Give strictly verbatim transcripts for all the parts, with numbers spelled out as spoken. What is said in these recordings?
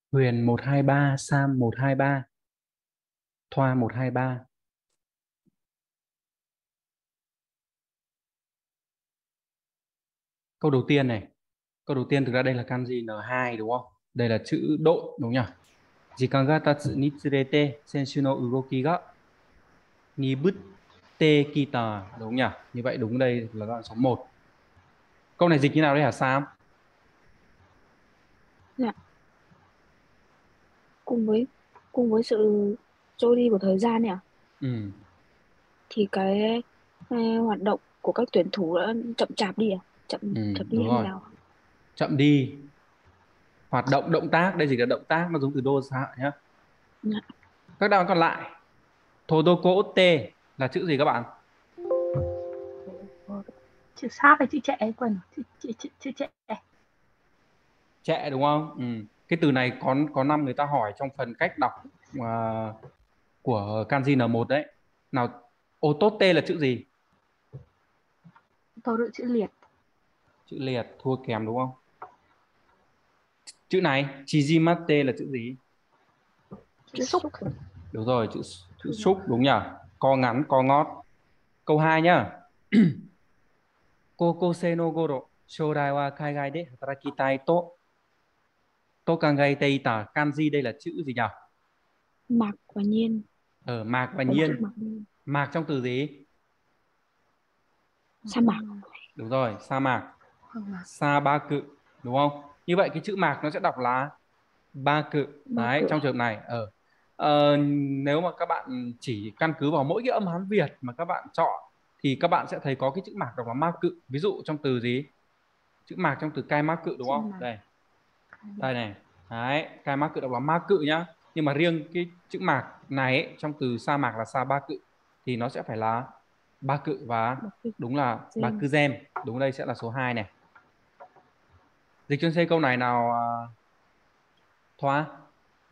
Huyền một hai ba, Sam một hai ba, Thoa một hai ba. Câu đầu tiên này, câu đầu tiên thực ra đây là kanji en hai đúng không? Đây là chữ độ đúng nhỉ? Jikan ga tatsu ni tsurete senshu no ugoki ga nibutte kita đúng nhỉ? Như vậy đúng đây là đoạn số một. Câu này dịch như nào đấy hả Sam? Dạ, cùng với cùng với sự trôi đi của thời gian này à, Ừ, thì cái ờ, hoạt động của các tuyển thủ đã chậm chạp đi à, chậm ừ, chậm đi đúng hay như rồi. nào? Chậm đi. Hoạt động động tác, đây chỉ là động tác nó giống từ đô xã nhá. Dạ. Các đáp án còn lại, Todoko Otte là chữ gì các bạn? Chữ sát hay chữ trẻ quên rồi. chữ chữ chữ, chữ trẻ. Trẹ đúng không? Ừ. Cái từ này có có năm người ta hỏi trong phần cách đọc à, của kanji en một đấy. Nào, otote là chữ gì? Tôi đợi chữ liệt. Chữ liệt, thua kèm đúng không? Chữ này, chijimate là chữ gì? Chữ xúc. Đúng rồi, chữ chữ xúc đúng nhỉ? Co ngắn, co ngót. Câu hai nhá. Kokosei no goro, shourai wa kaigai de hatarakitai to to kangaite ita. Kanji đây là chữ gì nhỉ? Mạc và Nhiên, Ở mạc và có chữ nhiên. Mạc Nhiên. Mạc trong từ gì? Sa mạc. Đúng rồi, sa mạc. Sa ba cự đúng không? Như vậy cái chữ mạc nó sẽ đọc là ba cự. Ba Đấy, cửa. trong trường hợp này ở ờ, nếu mà các bạn chỉ căn cứ vào mỗi cái âm Hán Việt mà các bạn chọn thì các bạn sẽ thấy có cái chữ mạc đọc là ma cự. Ví dụ trong từ gì? Chữ mạc trong từ cai ma cự đúng Chữ không? mạc. Đây, đây này. Đấy, cai ma cự đọc là ma cự nhá. Nhưng mà riêng cái chữ mạc này ấy, trong từ sa mạc là sa ba cự thì nó sẽ phải là ba cự và Ba cửa. đúng là ba Gen. cư gem. Đúng, đây sẽ là số hai này. Dịch chuyên C câu này nào à, Thoa.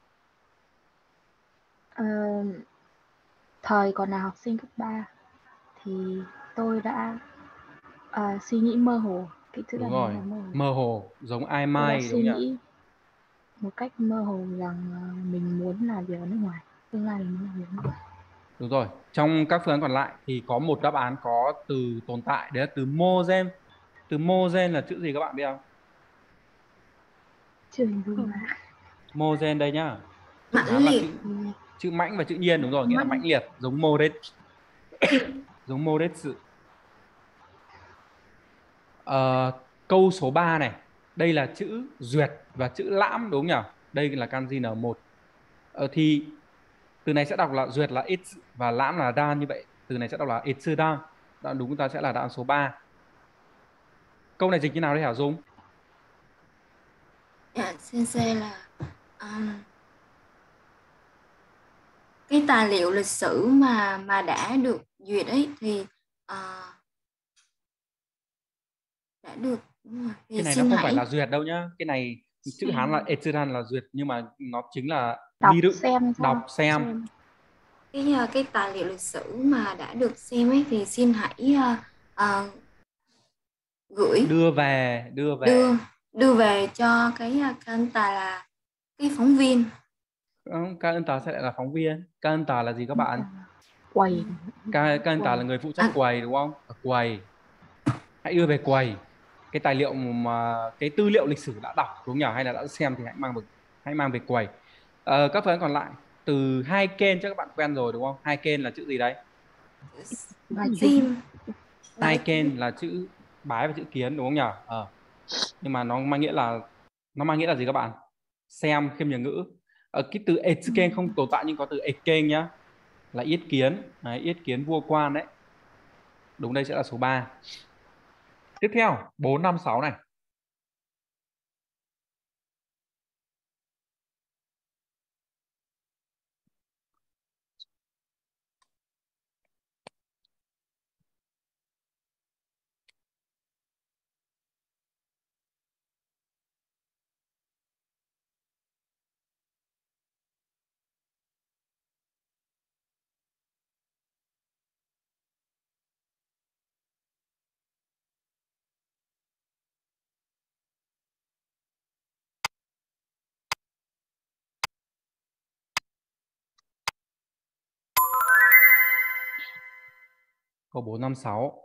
Ờ, thời còn là học sinh cấp ba thì tôi đã ờ, suy nghĩ mơ hồ. Cái chữ Đúng đằng này rồi, là mơ hồ. mơ hồ giống ai Tôi đã mai đúng suy nhỉ? nghĩ một cách mơ hồ rằng ờ, mình muốn làm việc ở nước ngoài. Tương lai mình muốn làm việc ở nước ngoài. Đúng rồi. Trong các phương án còn lại thì có một đáp án có từ tồn tại, đấy là từ mô gen. Từ mô gen là chữ gì các bạn biết không? Chưa hình dung Không. ra. Mô gen đây nhá. Chữ Mãnh Hán là liệt. chữ chữ mãnh và chữ nhiên đúng rồi, nghĩa là Mãnh. mãnh liệt, giống mô đết, giống mô đết sự. Ờ, câu số ba này. Đây là chữ duyệt và chữ lãm đúng không nhỉ? Đây là kanji en một. Ờ, thì từ này sẽ đọc là duyệt là ít và lãm là đan, như vậy từ này sẽ đọc là itsuda. Đoạn đúng ta sẽ là đoạn số ba. Câu này dịch như nào đấy hả Dung? Dạ, sensei là um, cái tài liệu lịch sử mà mà đã được duyệt ấy thì ờ, đã được đúng rồi. Cái Thì này nó xin không phải hãy là duyệt đâu nhá. Cái này chữ Hán là Xem. etsudan là duyệt nhưng mà nó chính là Đọc biru, xem đọc sao. xem. Xem. cái ờ, cái tài liệu lịch sử mà đã được xem ấy thì xin hãy ờ, ờ, gửi Đưa về, đưa đưa về. đưa về cho cái ờ, cái anh ta là cái phóng viên. Không, các ân tà sẽ lại là phóng viên. Các ân tà là gì các bạn? Quầy. Các, các ân tà Quầy. là người phụ trách À, quầy đúng không? Ở quầy. Hãy đưa về quầy. Cái tài liệu mà cái tư liệu lịch sử đã đọc đúng nhỉ, hay là đã xem thì hãy mang về, hãy mang về quầy. Ờ, các phương án còn lại, từ hai kênh chắc các bạn quen rồi đúng không? Hai kênh là chữ gì đấy? Và chữ. sim là Hai kênh là chữ bái và chữ kiến đúng không nhỉ? Ờ, nhưng mà nó mang nghĩa là nó mang nghĩa là gì các bạn? Xem, khiêm nhường ngữ. Ở cái từ etsuken không tồn tại nhưng có từ eken nhá, là yết kiến. Đấy, yết kiến vua quan đấy. Đúng, đây sẽ là số ba. Tiếp theo bốn năm sáu này. câu bốn năm sáu.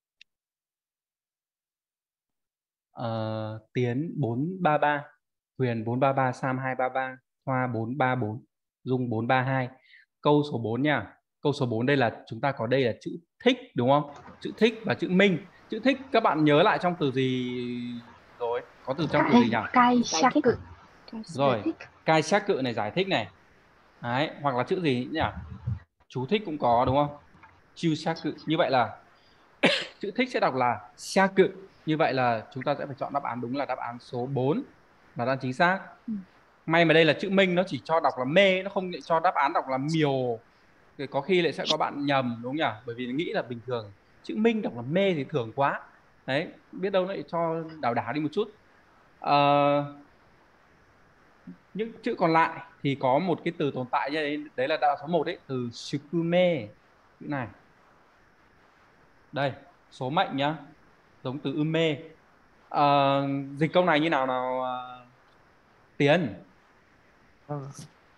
Ờ, Tiến bốn ba ba, Huyền bốn ba ba, Sam hai ba ba, Hoa bốn ba bốn, Dung bốn ba hai. Câu số bốn nha. Câu số bốn đây là chúng ta có đây là chữ thích đúng không? Chữ thích và chữ minh. Chữ thích các bạn nhớ lại trong từ gì rồi? Có từ trong từ gì nhỉ? Cai Giải sắc thích. cự. Rồi, cai xác cự này, giải thích này. Đấy, hoặc là chữ gì nhỉ? Chú thích cũng có đúng không? Chiêu xác cự. Như vậy là chữ thích sẽ đọc là xác cự. Như vậy là chúng ta sẽ phải chọn đáp án đúng là đáp án số bốn là đáp án chính xác. Ừ. May mà đây là chữ minh, nó chỉ cho đọc là mê, nó không cho đáp án đọc là miều. Thì có khi lại sẽ có bạn nhầm đúng không nhỉ? Bởi vì nghĩ là bình thường chữ minh đọc là mê thì thường quá. Đấy, biết đâu nó lại cho đảo đảo đi một chút. Ờ, những chữ còn lại thì có một cái từ tồn tại như đấy, đấy là đáp án số một đấy, từ sukume. Chữ này. Đây, số mệnh nhá, giống từ ume. Ờ, dịch câu này như nào nào ờ, Tiến? Vâng.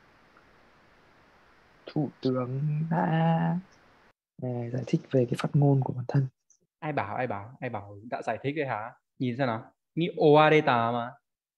Thủ tướng đã à, giải thích về cái phát ngôn của bản thân. Ai bảo ai bảo ai bảo đã giải thích đấy hả? Nhìn xem nào, nghĩ oareta mà.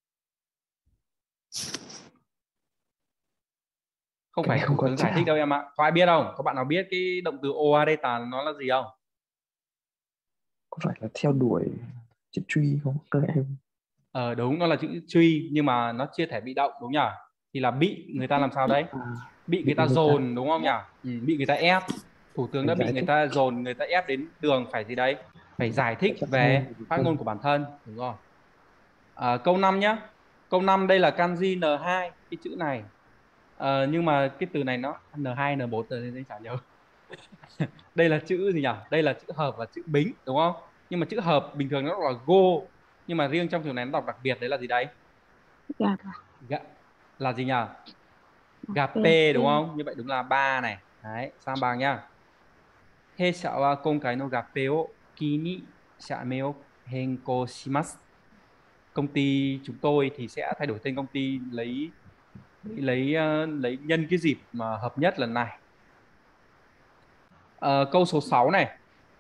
Không Cái phải này không thủ có tướng giải chạm. thích đâu em ạ. Có ai biết không? Có bạn nào biết cái động từ oareta nó là gì không? Có phải là theo đuổi chữ truy không các em? Ờ đúng, nó là chữ truy nhưng mà nó chưa thể bị động đúng nhỉ? Thì là bị người ta làm sao đấy? À, Bị người bị ta người ta dồn đúng không nhỉ? Ừ, bị người ta ép. Thủ tướng đã phải bị giải người thích ta dồn, người ta ép đến đường phải gì đấy? Phải giải thích cái phát ngôn về của bản phát ngôn thân. của bản thân, đúng rồi. À, câu năm nhá. Câu năm đây là kanji en hai, cái chữ này. Ờ, nhưng mà cái từ này nó en hai en bốn từ này chả nhớ. Đây là chữ gì nhỉ? Đây là chữ hợp và chữ bính đúng không? Nhưng mà chữ hợp bình thường nó là go, nhưng mà riêng trong trường này nó đọc đặc biệt đấy là gì đấy? Gà. Gạ, là gì nhỉ? P. Gape đúng không? Như vậy đúng là ba này. Đấy, sang bằng nhá. He xã wa konkai no gape o ki ni shame o henko shimasu. Công ty chúng tôi thì sẽ thay đổi tên công ty lấy lấy ờ, lấy nhân cái dịp mà hợp nhất lần này. Ờ, câu số sáu này.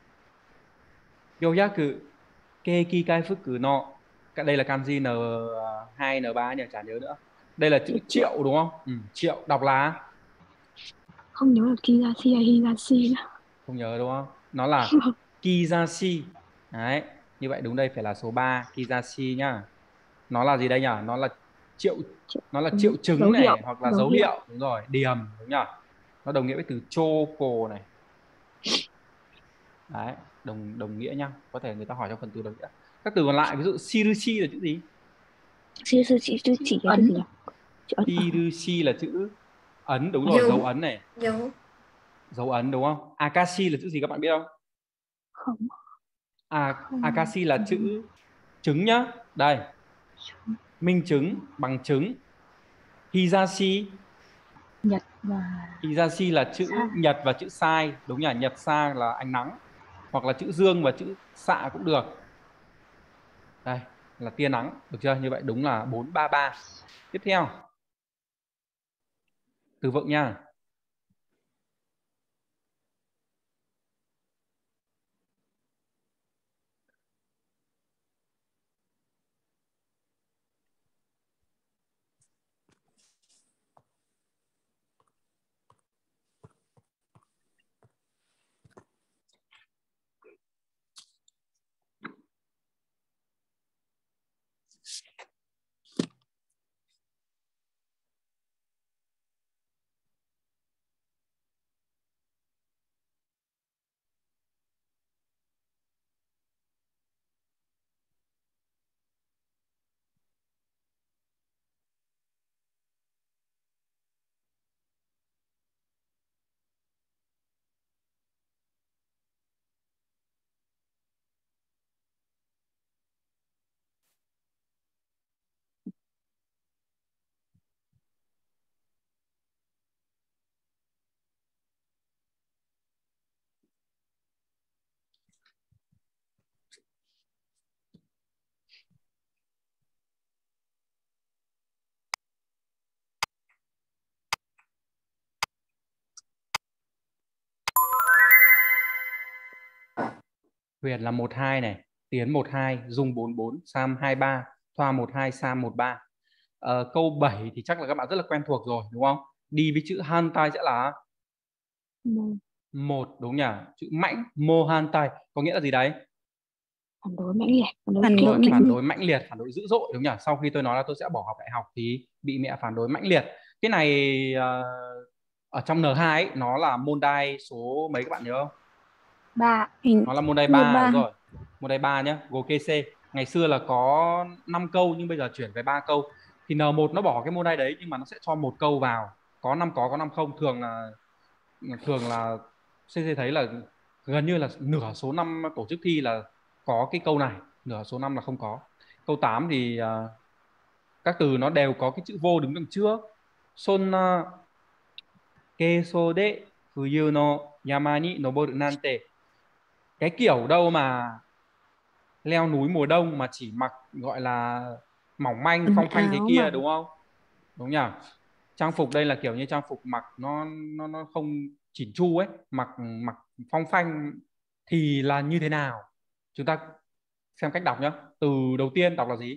Yoyaku keiki kaifuku no. Cái đây là kanji en hai en ba nhỉ, chả nhớ nữa. Đây là chữ Chữ triệu triệu. đúng không? Ừ, triệu đọc là Không nhớ là Kizashi hay Higashi nữa. không nhớ đúng không? Nó là kizashi. Đấy, như vậy đúng đây phải là số ba, kizashi nhá. Nó là gì đây nhỉ? Nó là triệu, Triệu. nó là Ừ. triệu chứng Dấu hiệu. này hoặc là Dấu dấu hiệu. hiệu, đúng rồi, điềm đúng nhỉ? Nó đồng nghĩa với từ choco này. Đấy, đồng đồng nghĩa nhá. Có thể người ta hỏi trong phần từ đồng nghĩa. Các từ còn lại ví dụ shirushi là chữ gì? Sư sư chỉ chữ chỉ cái chữ Ấn. gì nhỉ? Chữ ấn. Ờ. Shirushi là chữ ấn, đúng rồi, Dấu. dấu ấn này, Dấu. dấu ấn đúng không? Akashi là chữ gì các bạn biết không? Không. À, Không. Akashi là chữ chứng nhá. Đây, minh chứng, bằng chứng. Hizashi, Nhật và Hizashi là chữ Sa. nhật và chữ sai, đúng nhỉ? Nhật sa là ánh nắng, hoặc là chữ dương và chữ xạ cũng được. Đây là tia nắng, được chưa? Như vậy đúng là bốn ba ba. Tiếp theo, từ vựng nha. Huyền là một hai này, Tiến một hai, Dung bốn bốn, Sam hai ba, Thoa một hai, Sam một ba. Ờ, câu bảy thì chắc là các bạn rất là quen thuộc rồi đúng không? Đi với chữ hantai sẽ là Mô. một đúng nhỉ? Chữ mãnh, mo hantai có nghĩa là gì đấy? Phản đối mãnh liệt, phản đối Phản kịch Đúng rồi, liệt. phản đối mãnh liệt, phản đối dữ dội đúng nhỉ? Sau khi tôi nói là tôi sẽ bỏ học đại học thì bị mẹ phản đối mãnh liệt. Cái này ờ, ở trong N hai ấy, nó là môn đai số mấy các bạn nhớ không? Ba. Hình Nó là môn đai như ba ba. đúng rồi. Môn đai ba nhá, Gokese. Ngày xưa là có năm câu nhưng bây giờ chuyển về ba câu. Thì N một nó bỏ cái môn đai đấy nhưng mà nó sẽ cho một câu vào. Có năm có có năm không, thường là thường là xê xê thấy là gần như là nửa số năm tổ chức thi là có cái câu này, nửa số năm là không có. Câu tám thì uh, các từ nó đều có cái chữ vô đứng đằng trước. Sonna keso de fuyu no yama ni noboru nante. Cái kiểu đâu mà leo núi mùa đông mà chỉ mặc gọi là mỏng manh Quần phong phanh thế áo kia mà đúng không? Đúng nhỉ? Trang phục đây là kiểu như trang phục mặc nó nó nó không chỉn chu ấy, mặc mặc phong phanh thì là như thế nào? Chúng ta xem cách đọc nhá. Từ đầu tiên đọc là gì?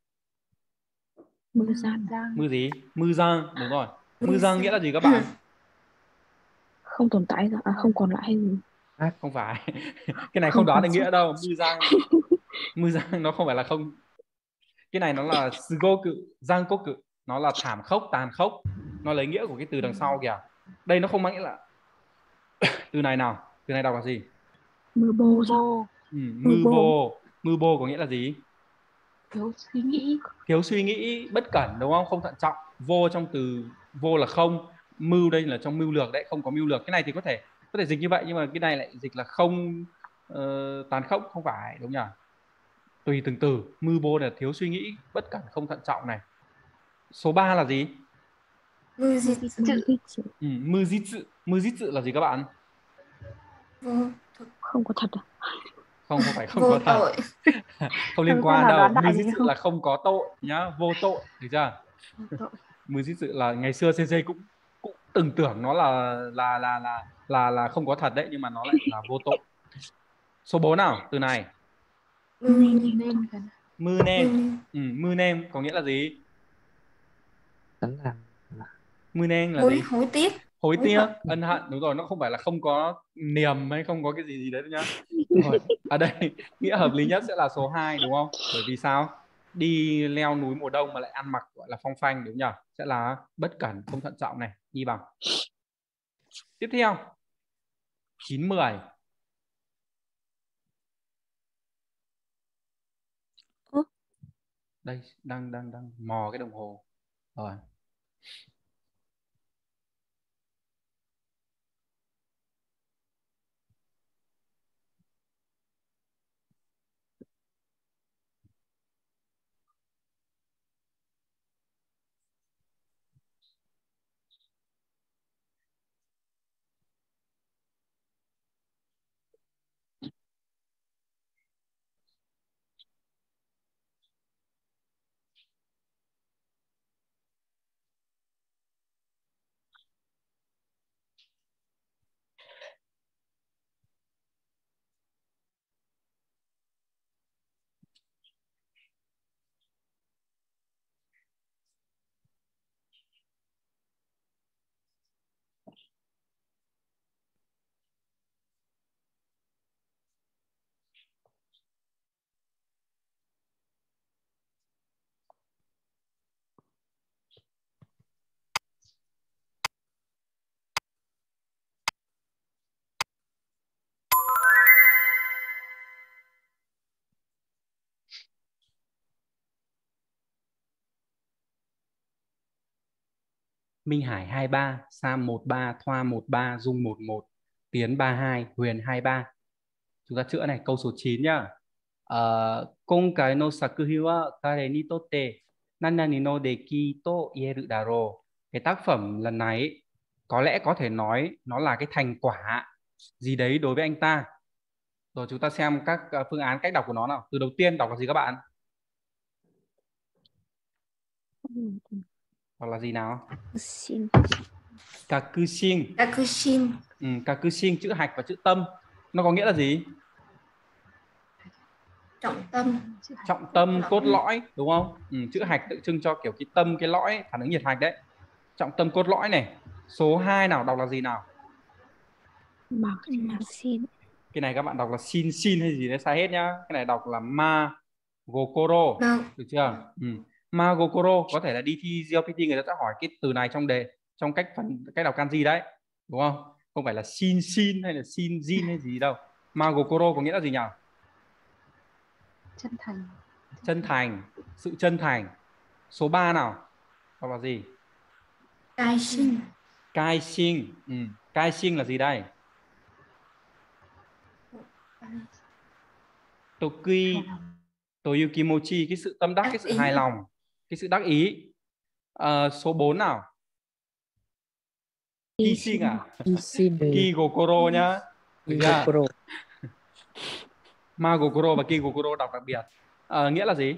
mưa gian, Giang. Mưa gì? Mưa giang, đúng rồi. Mưa Mưa giang giang. nghĩa là gì các bạn? không tồn tại rồi, à, không còn lại hay gì. Không phải. Cái này không Không đoán còn được sót. nghĩa đâu. Mưa giang, mưa giang nó không phải là không. Cái này nó là sugoku, zankoku, nó là thảm khốc, tàn khốc. Nó lấy nghĩa của cái từ đằng sau kìa. Đây nó không mang nghĩa là từ này nào, từ này đọc là gì? Mưa bô sao? Vô. Ừ, Mưa mư bô. bô. Mư bô có nghĩa là gì? Thiếu suy nghĩ. Thiếu suy nghĩ, bất cẩn đúng không? Không thận trọng. Vô trong từ vô là không, mưu đây là trong mưu lược đấy, không có mưu lược. Cái này thì có thể có thể dịch như vậy nhưng mà cái này lại dịch là không uh, tàn khốc, không phải đúng nhỉ? Tùy từng từ. Mưu bô là thiếu suy nghĩ, bất cẩn, không thận trọng này. Số ba là gì? Mưa Mưa dịch dịch Mưa chữ. dít sự. Ừ, mư dít sự. Mư dít sự là gì các bạn? vô thực, Không có thật à? Không, không phải không vô có thật. tội. Không liên Làm sao quan nào đâu. đoán Mư đại dít được sự không? là không có tội nhá, vô tội, được chưa? Vô tội. Mưu dít sự là ngày xưa xê xê cũng cũng từng tưởng nó là là là là là là không có thật đấy nhưng mà nó lại là vô tội. Số bốn nào, từ này. Mưa Mưa Mưa nem. nên gần. Mư mưa nem. nem. Ừ, mư nem có nghĩa là gì? Sẵn làm. Mư nem là hối gì? hối tiếc. Hối Hối tiếc, hận. ân hận, đúng rồi, nó không phải là không có niềm hay không có cái gì gì đấy đâu nhá. Rồi, ở đây nghĩa hợp lý nhất sẽ là số hai đúng không? Bởi vì sao? Đi leo núi mùa đông mà lại ăn mặc gọi là phong phanh đúng nhỉ? Sẽ là bất cẩn, không thận trọng này, nghi bằng. Tiếp theo. chín mười. Ơ, Đây đang đang đang mò cái đồng hồ rồi. Minh Hải hai ba, Sam một ba, Thoa một ba, Dung một một, Tiến ba hai, Huyền hai ba. Chúng ta chữa này, câu số chín nhá. Ờ, Konkai no sakuhin wa kare ni totte nanani no deki to ieru daro. Cái tác phẩm lần này ấy, có lẽ có thể nói nó là cái thành quả gì đấy đối với anh ta. Rồi chúng ta xem các uh, phương án cách đọc của nó nào. Từ đầu tiên đọc là gì các bạn? Đọc là gì nào? xin. Kakushin. Kakushin. Ừ, Kakushin, chữ hạch và chữ tâm. Nó có nghĩa là gì? trọng tâm. Chữ hạch Trọng tâm, lõi. cốt lõi, đúng không? Ừ, chữ hạch tượng trưng cho kiểu cái tâm, cái lõi ấy, phản ứng nhiệt hạch đấy. Trọng tâm, cốt lõi này. Số hai nào đọc là gì nào? Mạc xin. Cái này các bạn đọc là shin shin hay gì đấy sai hết nhá. Cái này đọc là ma gokoro, Vâng. được chưa? Ừ. Ma gokoro có thể là đi thi giê lờ pê tê người ta sẽ hỏi cái từ này trong đề, trong cách phần cách đọc kanji đấy, đúng không? Không phải là shin shin hay là shin jin hay gì đâu. Ma gokoro có nghĩa là gì nhỉ? chân thành. Chân thành, sự chân thành. Số ba nào đọc là gì? Cai sinh. Cai sinh. Ừ. Cai sinh là gì đây? Tokui Hài lòng. Toyukimochi, cái sự tâm đắc, Đắc cái sự ý. hài lòng, cái sự đắc ý. Ờ, số bốn nào? Kishin à? Kishin. Kigokoro nhá. Được chưa? Gokoro. Ma gokoro và Kigokoro đọc đặc biệt. Ờ, nghĩa là gì?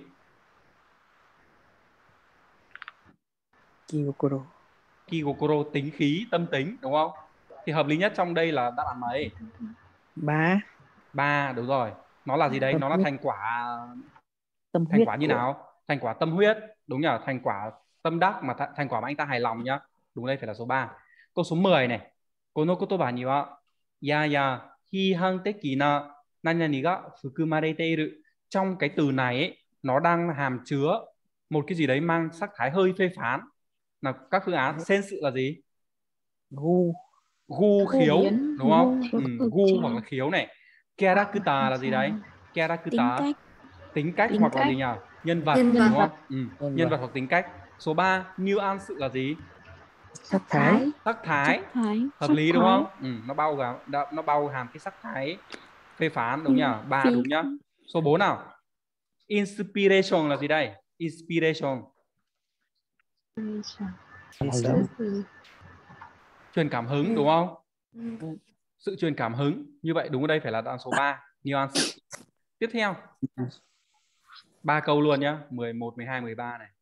Kigokoro. Kigokoro tính khí, tâm tính, đúng không? Thì hợp lý nhất trong đây là đáp án mấy? Ba. Ba, đúng rồi. Nó là gì đấy? Tâm Nó là huyết. thành quả. Tâm Thành huyết quả như của nào? Thành quả tâm huyết, đúng nhỉ? Thành quả tâm đắc mà th- thành quả mà anh ta hài lòng nhá. Đúng, đây phải là số ba. Câu số mười này. Kono kotoba ni wa ya ya hihang teki na nanyani ga fukumarete iru. Trong cái từ này ấy, nó đang hàm chứa một cái gì đấy mang sắc thái hơi phê phán. Nào, các phương án sensu là gì? gu. Gu, khiếu, biến. đúng không? Gu, Ừ, gu, gu cha. hoặc là khiếu này. Kerakuta là gì đấy? tính Kerakuta, cách. tính cách Tính hoặc là cách. gì nhỉ? Nhân vật, Nhân đúng vật. không? Ừ. Nhân Nhân vật. vật hoặc tính cách. Số ba, như an sự là gì? Sắc thái. Sắc Sắc thái, thái. hợp Sắc lý đúng thái. không? Ừ, nó bao gồm nó bao hàm cái sắc thái phê phán, đúng Phi, nhỉ? Ba phi. đúng nhá. Số bốn nào? Inspiration là gì đây? Inspiration, Inspiration. truyền cảm hứng, Ừ. đúng không? Ừ. Sự truyền cảm hứng. Như vậy đúng ở đây phải là đáp án số ba, như an sự. Tiếp theo, ba câu luôn nhá, mười một, mười hai, mười ba này.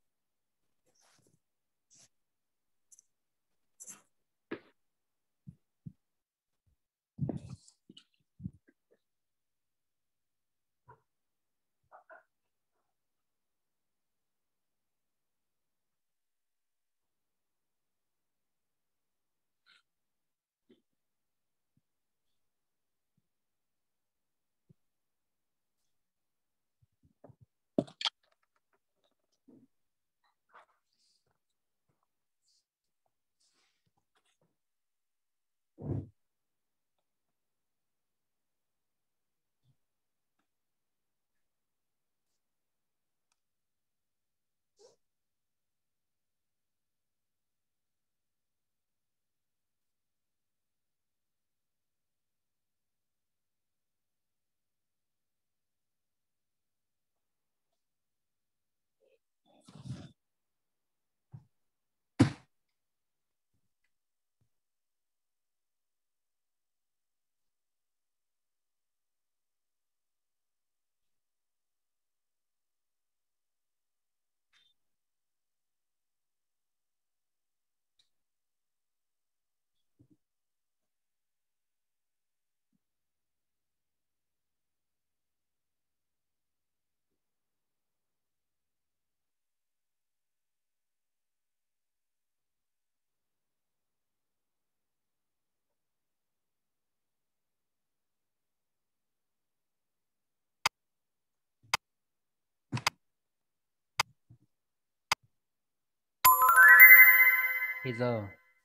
Bây giờ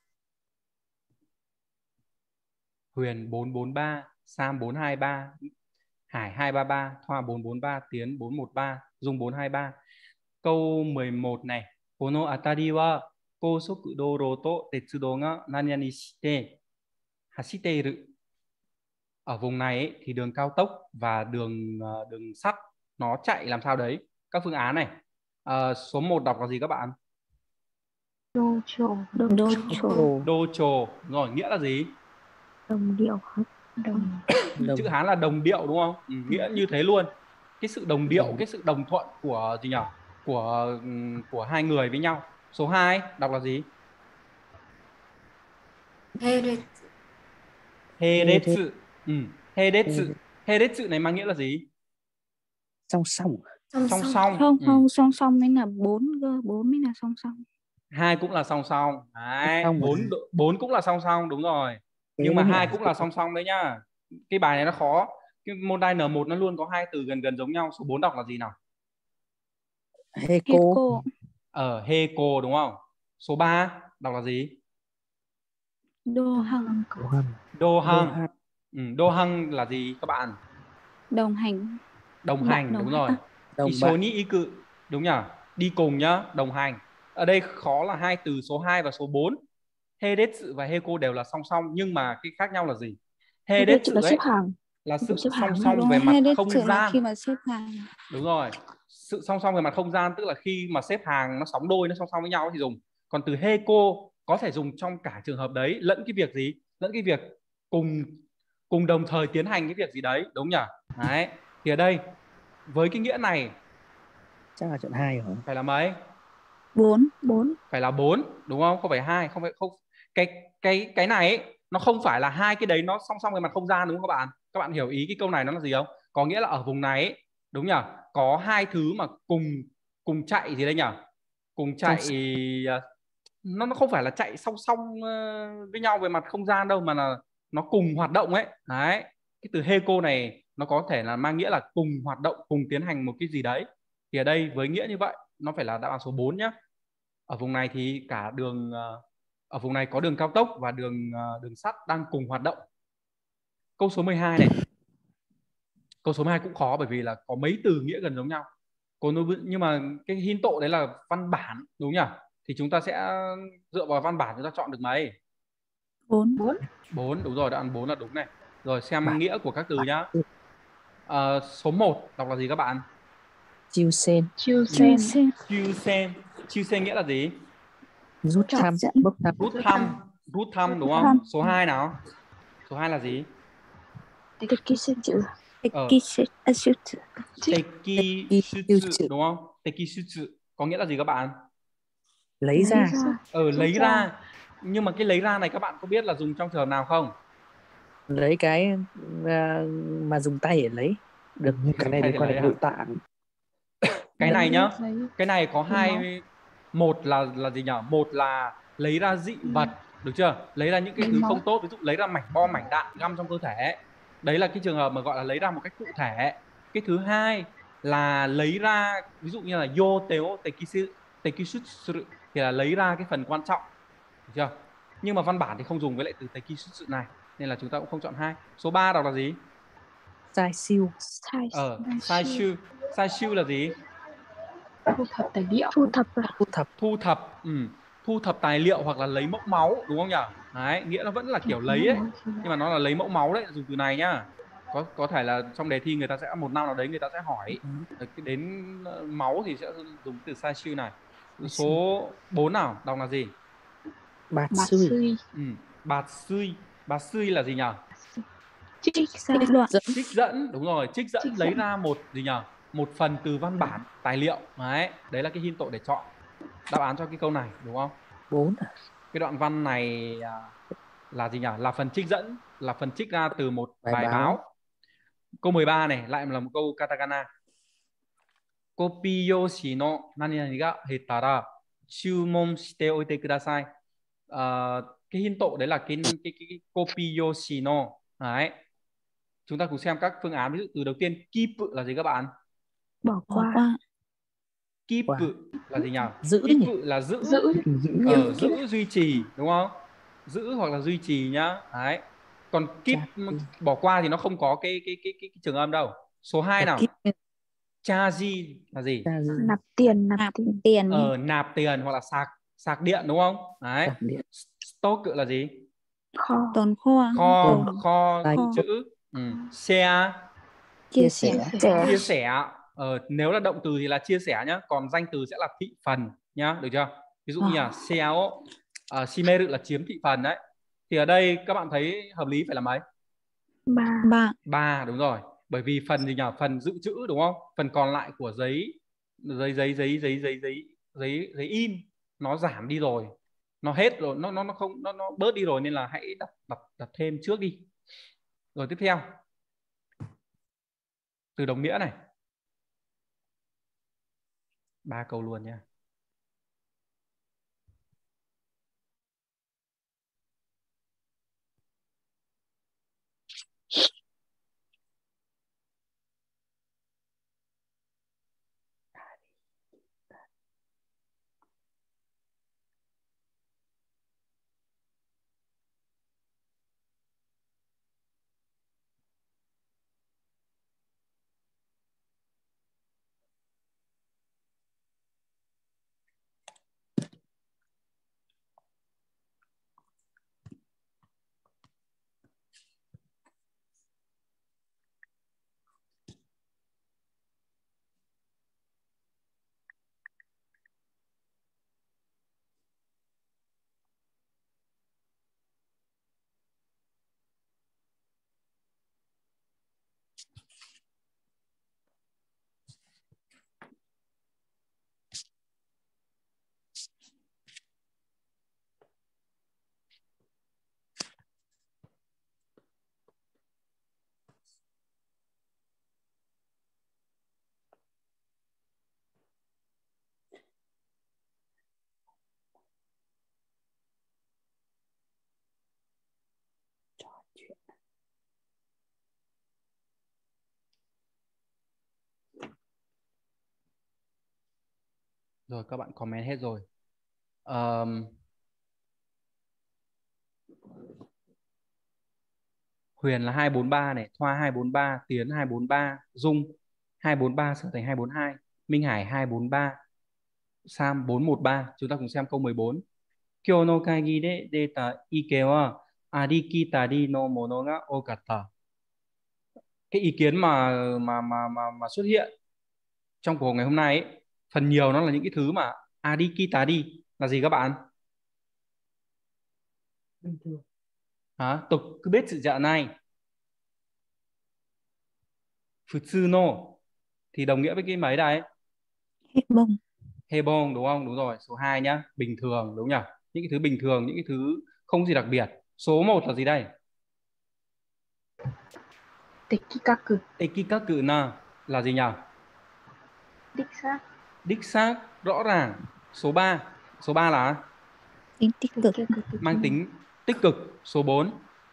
Huyền bốn bốn ba, Sam bốn hai ba, Hải hai ba ba, Thoa bốn bốn ba, Tiến bốn một ba, Dung bốn hai ba. Câu mười một này. Kono atari wa kousoku douro to tetsudo ga nani ni shite hashiteiru. Ở vùng này ấy, thì đường cao tốc và đường ờ, đường sắt nó chạy làm sao đấy. Các phương án này. Ờ, số một đọc là gì các bạn? Đô trồ. Đô Ồ, Docho. Rồi, nghĩa là gì? đồng điệu. Đồng. đồng. Chữ Hán là đồng điệu, đúng không? Ừ, nghĩa như thế luôn. Cái sự đồng điệu, Đồng. cái sự đồng thuận của gì nhỉ? Của ừm, của hai người với nhau. Số hai đọc là gì? Heret. Heretsu. Ừ, Heretsu. Heretsu này mang nghĩa là gì? Song song. Song Song song. song. Không, Ừ. không, song song mới là bốn cơ, bốn mới là song song. Hai cũng là song song. Đấy, Song mà. bốn bốn cũng là song song, đúng rồi. Thế Nhưng mà mới hai hiểu. cũng là song song đấy nhá. Cái bài này nó khó. Cái môn đai N một nó luôn có hai từ gần gần giống nhau. Số bốn đọc là gì nào? Heco. Heco. Ở Heco đúng không? Số ba đọc là gì? Đô hằng. Đồ hăng. Đô hăng. Hăng. Ừ, đô hăng là gì các bạn? Đồng hành. Đồng Bạn hành, đồng đúng hành. rồi. À, Đồng Isoni bạn. iku, đúng nhỉ? Đi cùng nhá, đồng hành. Ở đây khó là hai từ số hai và số bốn. Heiretsu và Heiko đều là song song, nhưng mà cái khác nhau là gì? Heiretsu Heiretsu là xếp ấy hàng. là sự Xếp song hàng. song Đúng về rồi, mặt Heiretsu không là gian. khi mà xếp hàng. Đúng rồi. Sự song song về mặt không gian tức là khi mà xếp hàng nó sóng đôi, nó song song với nhau thì dùng. Còn từ Heiko có thể dùng trong cả trường hợp đấy, lẫn cái việc gì? Lẫn cái việc cùng cùng đồng thời tiến hành cái việc gì đấy, đúng nhỉ? Đấy. Thì ở đây với cái nghĩa này Chắc là chọn hai rồi. phải là mấy? Bốn. Bốn. Phải là bốn, đúng không? Không phải hai, không phải không. Cái cái cái này ấy, nó không phải là hai cái đấy nó song song về mặt không gian, đúng không các bạn? Các bạn hiểu ý cái câu này nó là gì không? Có nghĩa là ở vùng này ấy, đúng nhỉ? Có hai thứ mà cùng cùng chạy gì đây nhỉ? Cùng chạy nó nó không phải là chạy song song với nhau về mặt không gian đâu, mà là nó cùng hoạt động ấy. Đấy. Cái từ Heiko này nó có thể là mang nghĩa là cùng hoạt động, cùng tiến hành một cái gì đấy. Thì ở đây với nghĩa như vậy nó phải là đáp án số bốn nhé. Ở vùng này thì cả đường ở vùng này có đường cao tốc và đường đường sắt đang cùng hoạt động. Câu số mười hai này. Câu số mười hai cũng khó bởi vì là có mấy từ nghĩa gần giống nhau. Nhưng mà cái hint tội đấy là văn bản, đúng nhỉ? Thì chúng ta sẽ dựa vào văn bản chúng ta chọn được mấy? Bốn. Bốn, đúng rồi, đáp án bốn là đúng này. Rồi xem Bản. nghĩa của các từ nhá. À, số một đọc là gì các bạn? Chiêu sen. Chiêu Chiêu sen. sen. Chiêu sen. Chiêu sen nghĩa là gì? Rút thăm. Bốc thăm. Rút thăm. Rút thăm đúng không? Thăm. Số hai nào? Số hai là gì? Tekishutsu. Ờ. Tekishutsu. Tekishutsu đúng không? Tekishutsu có nghĩa là gì các bạn? Lấy ra. Ờ, lấy ra. Nhưng mà cái lấy ra này các bạn có biết là dùng trong trường hợp nào không? Lấy cái uh, mà dùng tay để lấy. Được. Như cái này liên quan đến nội tạng. Cái này nhá. Cái này có hai. Một là là gì nhỉ? Một là lấy ra dị vật, được chưa? Lấy ra những cái thứ không tốt, ví dụ lấy ra mảnh bom, mảnh đạn găm trong cơ thể. Đấy là cái trường hợp mà gọi là lấy ra một cách cụ thể. Cái thứ hai là lấy ra, ví dụ như là yo teo tekishutsu thì là lấy ra cái phần quan trọng, được chưa? Nhưng mà văn bản thì không dùng với lại từ tekishutsu này, nên là chúng ta cũng không chọn hai. Số ba đọc là gì? Sai siêu. Sai. Ờ, sai siêu. Sai siêu là gì? Thu thập tài liệu. Thu thập. Thu thập. Thu thập. Ừ. Thu thập tài liệu hoặc là lấy mẫu máu, đúng không nhỉ? Đấy, nghĩa nó vẫn là kiểu lấy ấy, nhưng mà nó là lấy mẫu máu đấy, dùng từ này nhá. Có có thể là trong đề thi người ta sẽ một năm nào đấy người ta sẽ hỏi đến máu thì sẽ dùng từ sai siêu này. Số bốn nào, đọc là gì? Bạt Suy. suy. Ừ. Bạt suy. Bạt suy là gì nhỉ? Trích dẫn. Trích dẫn, đúng rồi. Trích dẫn Trích lấy dẫn. ra một gì nhỉ? Một phần từ văn bản, tài liệu. Đấy, đấy là cái hint tội để chọn đáp án cho cái câu này, đúng không? Bốn. Cái đoạn văn này là gì nhỉ? Là phần trích dẫn, là phần trích ra từ một bài, bài báo. báo. Câu mười ba này lại là một câu katakana. Kopiyoshi no nani nani ga hetara chūmon shite oite kudasai. Cái hint tội đấy là cái cái cái, cái kopiyoshi no. Đấy. Chúng ta cùng xem các phương án. Ví dụ từ đầu tiên keep là gì các bạn? Bỏ qua. Keep là gì nhỉ? Giữ Keep nhỉ? là giữ. Giữ. Giữ. Ở giữ duy trì, đúng không? Giữ hoặc là duy trì nhá. Đấy. Còn keep bỏ qua thì nó không có cái cái cái cái, cái trường âm đâu. Số hai nào. Charge là gì? Nạp tiền, nạp tiền. Ờ, nạp tiền hoặc là sạc sạc điện, đúng không? Đấy. Stock là gì? Kho. Tồn kho. Kho, kho, kho. chữ. Ừ. Share. Chia sẻ. Chia sẻ. Ờ, nếu là động từ thì là chia sẻ nhá. Còn danh từ sẽ là thị phần nhá, được chưa? Ví dụ như là share, uh, shimeru là chiếm thị phần đấy. Thì ở đây các bạn thấy hợp lý phải là mấy? Ba. Ba. Ba, đúng rồi. Bởi vì phần gì nhỉ? Phần dự trữ, đúng không? Phần còn lại của giấy giấy giấy giấy giấy giấy giấy giấy giấy in nó giảm đi rồi, nó hết rồi, nó nó nó không nó nó bớt đi rồi, nên là hãy đặt đặt đặt thêm trước đi. Rồi tiếp theo từ đồng nghĩa này. Ba câu luôn nha. Rồi các bạn comment hết rồi. Um, Huyền là hai bốn ba này, Thoa hai bốn ba, Tiến hai bốn ba, Dung hai bốn ba sửa thành hai bốn hai, Minh Hải hai bốn ba, Sam bốn một ba. Chúng ta cùng xem câu mười bốn. Kyou no kaigi de deta ike wa arikitari no mono ga okatta. Cái ý kiến mà mà mà mà mà xuất hiện trong cuộc ngày hôm nay ấy, phần nhiều nó là những cái thứ mà arikitari là gì các bạn? Bình thường. Hả? Tục cứ biết sự dạ này. Futsu no thì đồng nghĩa với cái mấy đây? Hết bông. Hebon đúng không? Đúng rồi. Số hai nhá, bình thường đúng nhỉ? Những cái thứ bình thường, những cái thứ không gì đặc biệt. Số một là gì đây? Tekikaku. Tekikaku na là gì nhỉ? Đích xác. Đích xác, rõ ràng. Số ba, số ba là Tính tích cực. mang tính tích cực. Số bốn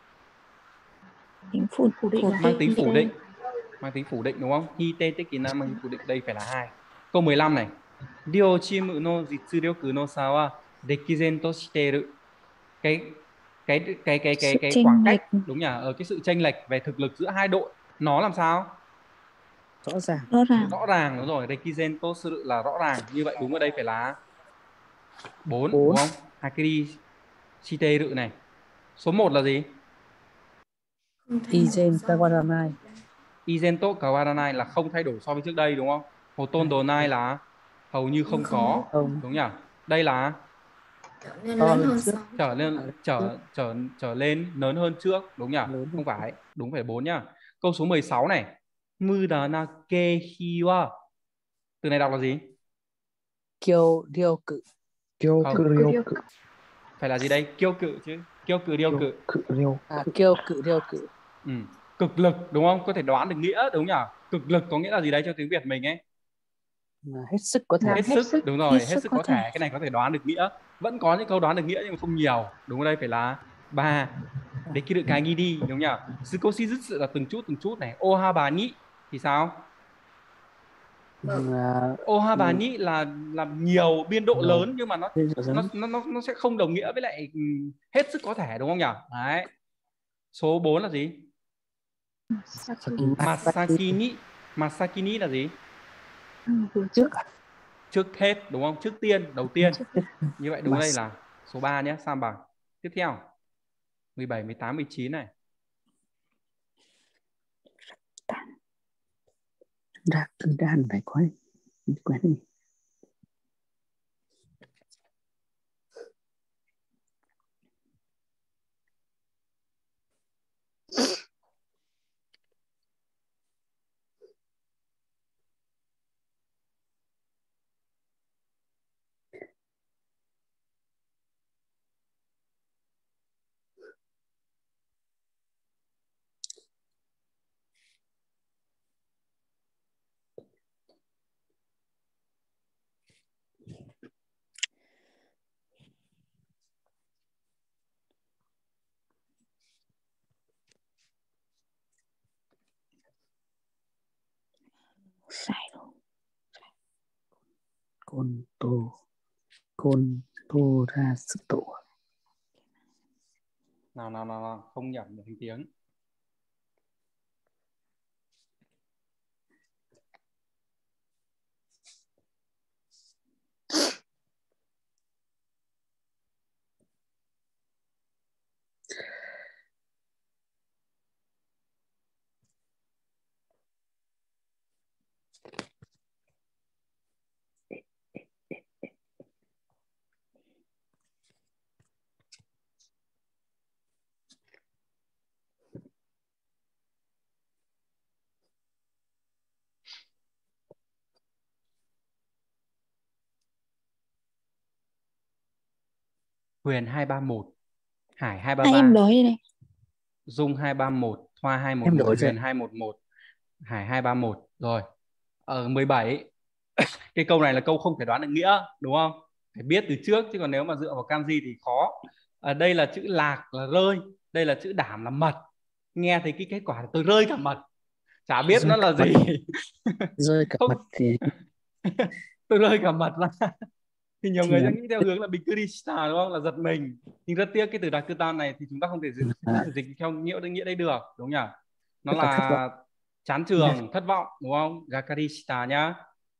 Tính phủ Phủ định. mang tính phủ định. Mang tính phủ định đúng không? Hite tekina mang tính phủ định, đây phải là hai. Câu mười lăm này. Ryo chimu no jitsuryoku no sa wa dekizen to shiteru. Cái cái cái cái cái Sự cái chênh khoảng cách lệch. đúng nhỉ? Ở cái sự chênh lệch về thực lực giữa hai đội nó làm sao? Rõ ràng. Rõ ràng. Rõ ràng đúng rồi. Dekizen to shiteru là rõ ràng. Như vậy đúng ở đây phải là bốn Bốn. đúng không? Hakiri shiteru này. Số một là gì? Không thay đổi Izen so với Kawaranai. Izento Kawaranai là không thay đổi so với trước đây đúng không? Hotondo Nai là hầu như không không có, Không. đúng nhỉ? Đây là trở nên To lớn hơn hơn trước. so với trở trước lên đây. trở trở trở lên lớn hơn trước, đúng nhỉ? Lớn hơn. Không phải, đúng phải bốn nhá. Câu số mười sáu này. Mudanake hiwa. Từ này đọc là gì? Kyo Ryoku. Kyoku Không, Ryoku. phải là gì đây? Kyoku chứ. Kyoku Ryoku. Kyoku Ryoku. À, Kyoku Ryoku. Ừ. Cực lực đúng không? Có thể đoán được nghĩa đúng nhỉ? Cực lực có nghĩa là gì đây cho tiếng Việt mình ấy? Là hết sức có thể. Làm Hết hết sức, sức. đúng rồi, Hết hết sức sức có có thể. thể. Cái này có thể đoán được nghĩa. Vẫn có những câu đoán được nghĩa nhưng mà không nhiều. Đúng ở đây phải là ba. Dekiru cái nghi đi đúng nhỉ? Sukoshi jutsu là từng chút từng chút này. Ohaba ni thì sao? Vâng. À, Ohaba ni là là nhiều, biên độ nhiều. lớn nhưng mà nó Biên độ nó lớn. nó nó nó sẽ không đồng nghĩa với lại ừm, hết sức có thể đúng không nhỉ? Đấy. Số bốn là gì? Saki. Masaki ni. Masaki ni là gì? Ừ, vừa Trước. trước. Trước hết đúng không? Trước tiên, đầu tiên. Trước. Như vậy đúng Mas- đây là số ba nhé, Sam bằng. Tiếp theo. mười bảy, mười tám, mười chín này. Ra từ đan phải có quen đi. Sai rồi. Con tô. Con tô ra sự tổ. Nào nào nào, nào. Không nhẩm được thành tiếng. Huyền hai ba một, Hải hai ba À, em ba, đổi đây này. Dung hai ba một, Thoa hai một Em một, đổi rồi. Huyền hai một một, Hải hai ba một. Rồi. Ở mười bảy. Cái câu này là câu không thể đoán được nghĩa, đúng không? Phải biết từ trước, chứ còn nếu mà dựa vào kanji thì khó. Ở đây là chữ lạc là rơi, đây là chữ đảm là mật. Nghe thấy cái kết quả là tôi rơi cả mật, chả biết Rơi nó là cả gì. Rơi cả Không. mặt thì Tôi rơi cả mật là thì nhiều thì người là sẽ nghĩ theo hướng là Bikurishita, đúng không? Là giật mình. Nhưng rất tiếc cái từ Rakutan này thì chúng ta không thể dịch, không à, thể dịch theo nghĩa nghĩa đây được, đúng nhỉ? Nó rất là thất vọng. là chán trường, thất vọng, đúng không? Gakarishita nhá.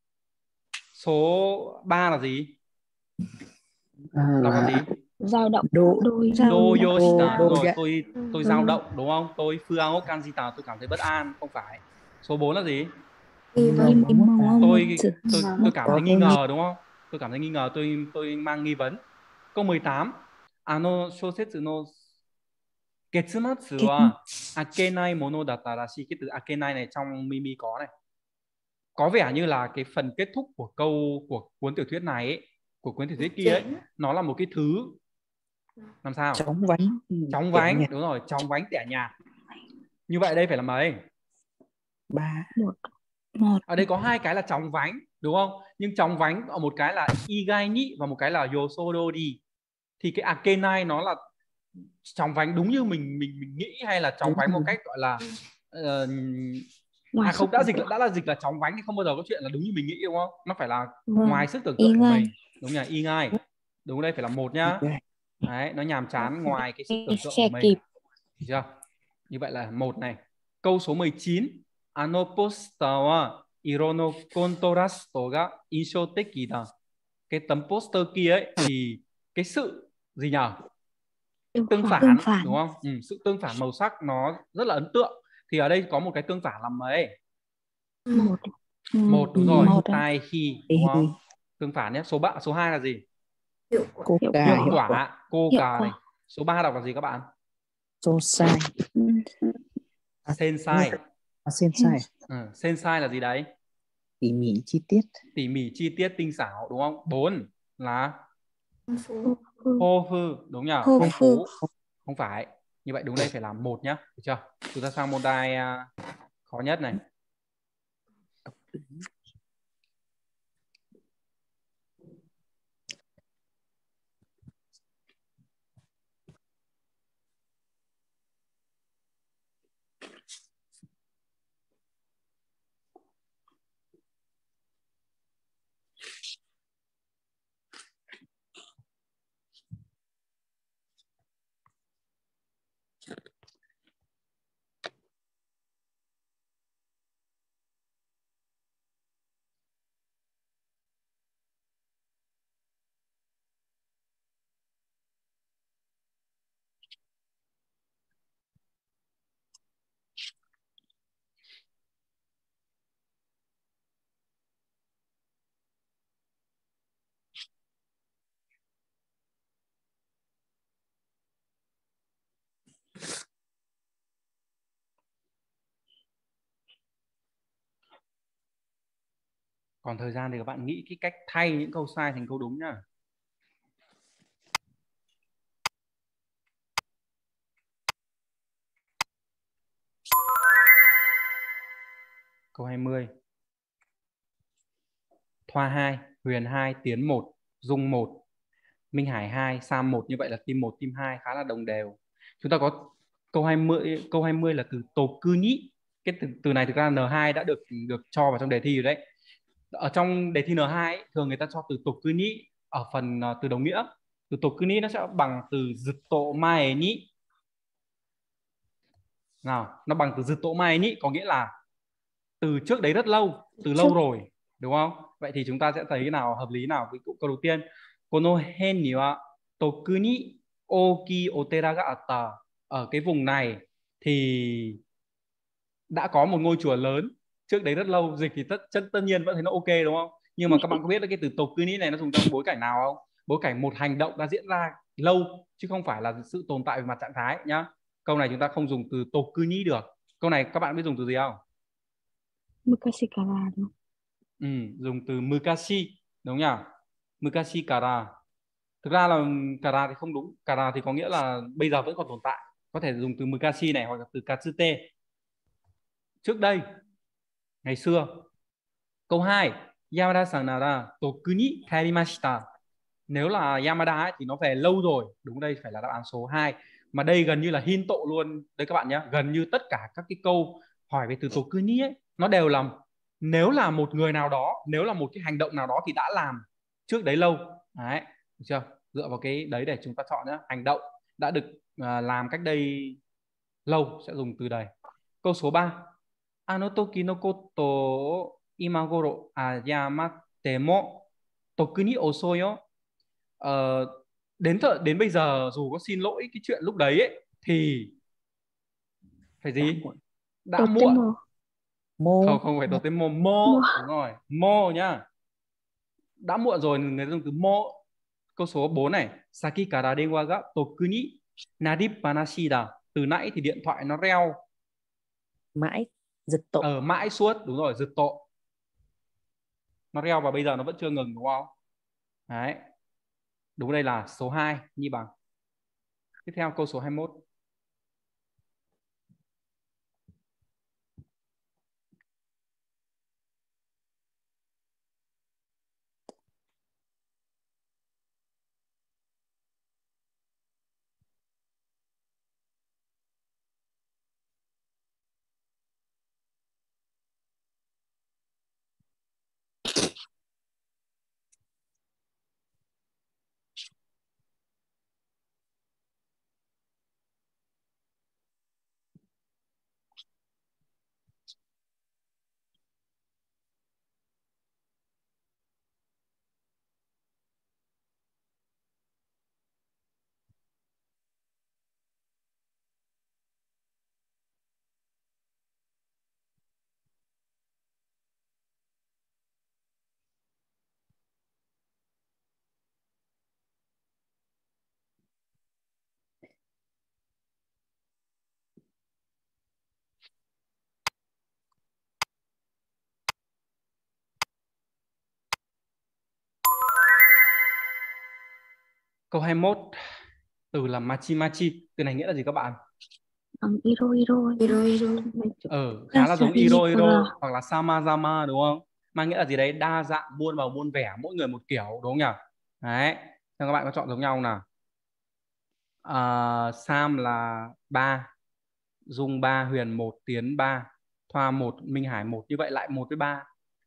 Số ba là gì? À, Đọc là là gì? Dao động. đô Đôi dao Do động. Yoshita, đô đúng rồi. dạ. Tôi tôi Ừ. dao động, đúng không? Tôi Fuao Kanjita, tôi cảm thấy bất an, không phải. Số bốn là gì? Nghi Ngờ vấn. Im mong mong à, mong Tôi sự. tôi Ngờ. tôi cảm có thấy nghi tôi nghi ngờ, đúng không? Tôi cảm thấy nghi ngờ, tôi tôi mang nghi vấn. Câu mười tám. Ano shousetsu no ketsumatsu Kết. wa akenai mono datta rashi. Cái từ akenai này trong Mimi có này. Có vẻ như là cái phần kết thúc của câu của cuốn tiểu thuyết này ấy, của cuốn tiểu thuyết kia ấy, nó là một cái thứ làm sao? chóng vánh. Chóng Tẻ vánh, nhạt. đúng rồi, chóng vánh tẻ nhạt. Như vậy đây phải là mấy? Ba. Một. Một. Ở đây có hai cái là chóng vánh, đúng không? Nhưng chóng vánh ở một cái là igai ni và một cái là yosodo đi. Thì cái akenai nó là chóng vánh đúng như mình mình mình nghĩ, hay là chóng Đúng vánh một rồi. cách gọi là uh, Ngoài à sức không, đã tưởng dịch tượng. đã là dịch là chóng vánh thì không bao giờ có chuyện là đúng như mình nghĩ, đúng không? Nó phải là Vâng. ngoài sức tưởng Y tượng của ngay. mình, đúng nhỉ? Igai. Đúng, đây phải là một nhá. Đấy, nó nhàm chán ngoài cái sức tưởng tượng của Xe mình. kịp. Được chưa? Như vậy là một này. Câu số mười chín. Ano poster wa iro no kontrasto ga inshoteki da. Cái tấm poster kia ấy thì cái sự gì nhỉ? Tương Tương phản. phản, Tương phản. đúng không? Ừ, sự tương phản màu sắc nó rất là ấn tượng. Thì ở đây có một cái tương phản là mấy? Một. Một, đúng rồi. Một. Tai hi, đúng không? Tương phản nhé. Số ba, số hai là gì? Hiệu quả. Cô Hiệu cà Hiệu hiệu quả. quả. Cô Hiệu cà quả. này. Số ba đọc là gì các bạn? Số sai. Sensai. À, xin sai. Ừ, sensai là gì đấy? Tỉ mỉ chi tiết. Tỉ mỉ chi tiết, tinh xảo, đúng không? Bốn là Phong phú. hô phư, đúng nhỉ? Hô Phong phư. phú. Không phải. Như vậy đúng đây phải là một nhá, được chưa? Chúng ta sang môn đai uh, khó nhất này. Còn thời gian thì các bạn nghĩ cái cách thay những câu sai thành câu đúng nhá. Câu hai mươi. Thoa hai, Huyền hai, Tiến một, Dung một, Minh Hải hai, Sam một. Như vậy là team một, team hai khá là đồng đều. Chúng ta có câu hai mươi, câu hai mươi là từ tổ cư nhĩ. cái từ, từ này thực ra N hai đã được được cho vào trong đề thi rồi đấy. Ở trong đề thi N hai ấy, thường người ta cho từ tokuni ở phần uh, từ đồng nghĩa. Từ tokuni nó sẽ bằng từ zutto mae ni. Nào, nó bằng từ zutto mae ni có nghĩa là từ trước đấy rất lâu, từ lâu rồi, đúng không? Vậy thì chúng ta sẽ thấy cái nào hợp lý nào? Ví dụ câu đầu tiên, kono hen ni wa tokuni oki otera ga atta. Ở cái vùng này thì đã có một ngôi chùa lớn trước đấy rất lâu. Dịch thì tất tất, tất nhiên vẫn thấy nó ok, đúng không? Nhưng mà các bạn có biết là cái từ tokuni này nó dùng trong bối cảnh nào không? Bối cảnh một hành động đã diễn ra lâu chứ không phải là sự tồn tại về mặt trạng thái nhá. Câu này chúng ta không dùng từ tokuni được. Câu này các bạn biết dùng từ gì không? Mukashi kara đúng không? Ừ, dùng từ mukashi, đúng nhỉ? Mukashi kara. Thực ra là kara thì không đúng. Kara thì có nghĩa là bây giờ vẫn còn tồn tại. Có thể dùng từ mukashi này hoặc là từ katsute. Trước đây, ngày xưa. Câu hai, Yamada-san nara toku ni kairimashita. Nếu là Yamada ấy, thì nó về lâu rồi. Đúng, đây phải là đáp án số hai. Mà đây gần như là hin tộ luôn. Đây các bạn nhé, gần như tất cả các cái câu hỏi về từ toku ni ấy, nó đều là nếu là một người nào đó, nếu là một cái hành động nào đó thì đã làm trước đấy lâu. Đấy, được chưa? Dựa vào cái đấy để chúng ta chọn nhé. Hành động đã được uh, làm cách đây lâu sẽ dùng từ đây. Câu số ba, Ano toki no koto imagoro ayamatte mo toku ni osoi yo. Ờ, đến thợ, đến bây giờ dù có xin lỗi cái chuyện lúc đấy ấy, thì phải gì? Đã muộn. Mô. Không, không phải tổ tên mô. Mô, đúng rồi, mô nhá. Đã muộn rồi, người ta dùng từ mô. Câu số bốn này, Saki kara denwa ga toku ni naripanashi da. Từ nãy thì điện thoại nó reo Mãi, giật tội. Ờ, mãi suốt, đúng rồi, giật tội. Nó reo và bây giờ nó vẫn chưa ngừng, đúng không? Đấy. Đúng, đây là số hai, Nhi bằng. Tiếp theo câu số hai mươi mốt. Câu hai mươi mốt, từ là machi machi. Từ này nghĩa là gì các bạn? Um, iro iro Iro iro. Ờ, khá là giống iro iro hoặc là samazama, đúng không? Mang nghĩa là gì đấy? Đa dạng, muôn màu muôn vẻ, mỗi người một kiểu, đúng không nhỉ? Đấy. Xem các bạn có chọn giống nhau không nào? À, Sam là ba, Dung ba, Huyền một, Tiến ba, Thoa một, Minh Hải một. Như vậy lại một với ba.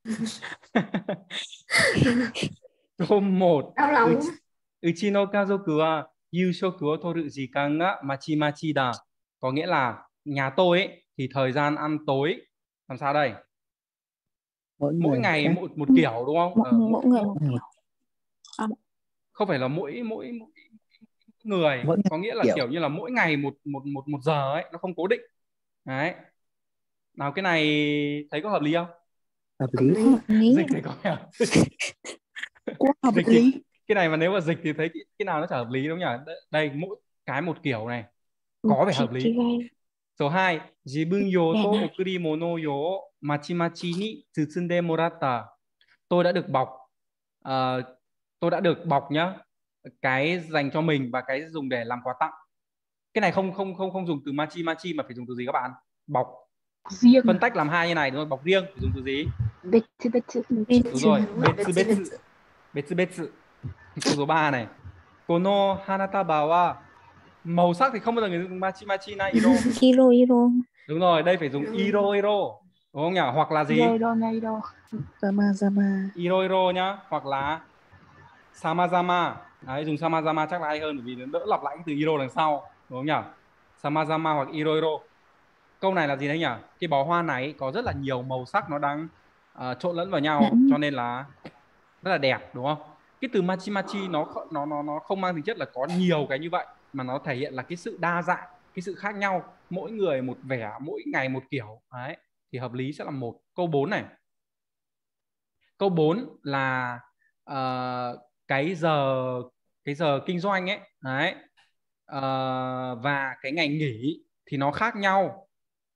Câu một. Đau lòng. Uchi no kazoku wa yushoku o toru jikan ga machi machi da. Có nghĩa là nhà tôi ấy, thì thời gian ăn tối làm sao đây? Mỗi, mỗi ngày khác. một một kiểu, đúng không? Mỗi, ờ, mỗi người một kiểu. À, không phải là mỗi mỗi, mỗi người, Mỗi có nghĩa là kiểu. kiểu như là mỗi ngày một một một một giờ ấy, nó không cố định. Đấy. Nào, cái này thấy có hợp lý không? Hợp lý. hợp lý. Dịch thì có vẻ Quá hợp dịch lý. thì, cái này mà nếu mà dịch thì thấy cái, cái nào nó chả hợp lý, đúng không nhỉ? Đây, mỗi cái một kiểu này có vẻ hợp lý. Số hai, Jibun yo to okuri mono yo machi machi ni tsutsunde moratta. Tôi đã được bọc, uh, tôi đã được bọc nhá, cái dành cho mình và cái dùng để làm quà tặng. Cái này không không không không dùng từ machi machi mà phải dùng từ gì các bạn? Bọc riêng. Phân tách làm hai như này, đúng không? Bọc riêng phải dùng từ gì? Betsu betsu. Đúng rồi, betsu betsu. Betsu betsu. Câu số ba này, kono hanataba wa, màu sắc thì không bao giờ người dùng machi machi na iro. Iro iro. Đúng rồi, đây phải dùng Rồi. iro iro đúng không nhỉ? Hoặc là gì? Iroiro Neiro. Zama Zama. Iro iro nhá, hoặc là samazama. Đấy, dùng samazama chắc là hay hơn bởi vì nó đỡ lặp lại cái từ iro đằng sau đúng không nhỉ? Samazama hoặc iro iro. Câu này là gì đấy nhỉ? Cái bó hoa này có rất là nhiều màu sắc nó đang uh, trộn lẫn vào nhau Lẫn. cho nên là rất là đẹp đúng không? Cái từ machi machi nó kh- nó nó nó không mang tính chất là có nhiều cái như vậy mà nó thể hiện là cái sự đa dạng, cái sự khác nhau, mỗi người một vẻ, mỗi ngày một kiểu. Đấy, thì hợp lý sẽ là một. Câu bốn này. Câu bốn là ờ, cái giờ cái giờ kinh doanh ấy, đấy. Ờ, và cái ngày nghỉ thì nó khác nhau.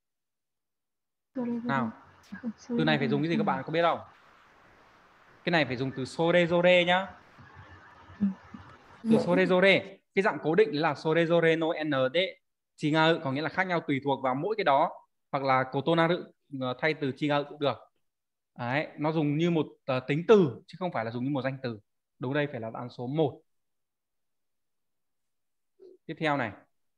Nào, từ này phải dùng cái gì các bạn có biết không? Cái này phải dùng từ sorezore nhá. Từ sorezore, cái dạng cố định là sorezore no nd, chigaru có nghĩa là khác nhau tùy thuộc vào mỗi cái đó, hoặc là kotonaru thay từ chigaru cũng được. Đấy, nó dùng như một uh, tính từ chứ không phải là dùng như một danh từ. Đúng, đây phải là đáp án số một. Tiếp theo này.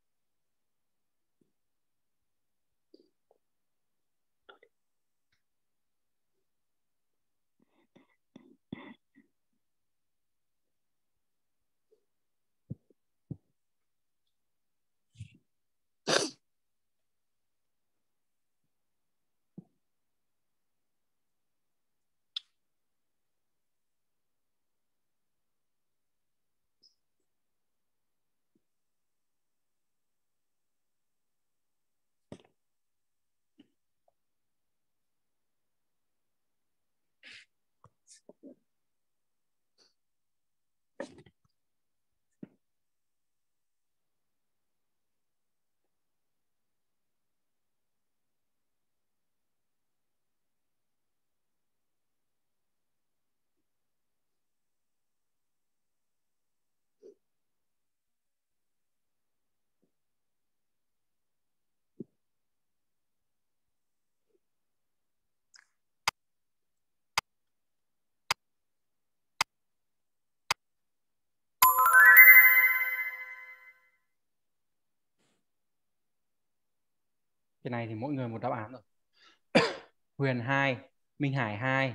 Cái này thì mỗi người một đáp án rồi. Huyền hai, Minh Hải hai,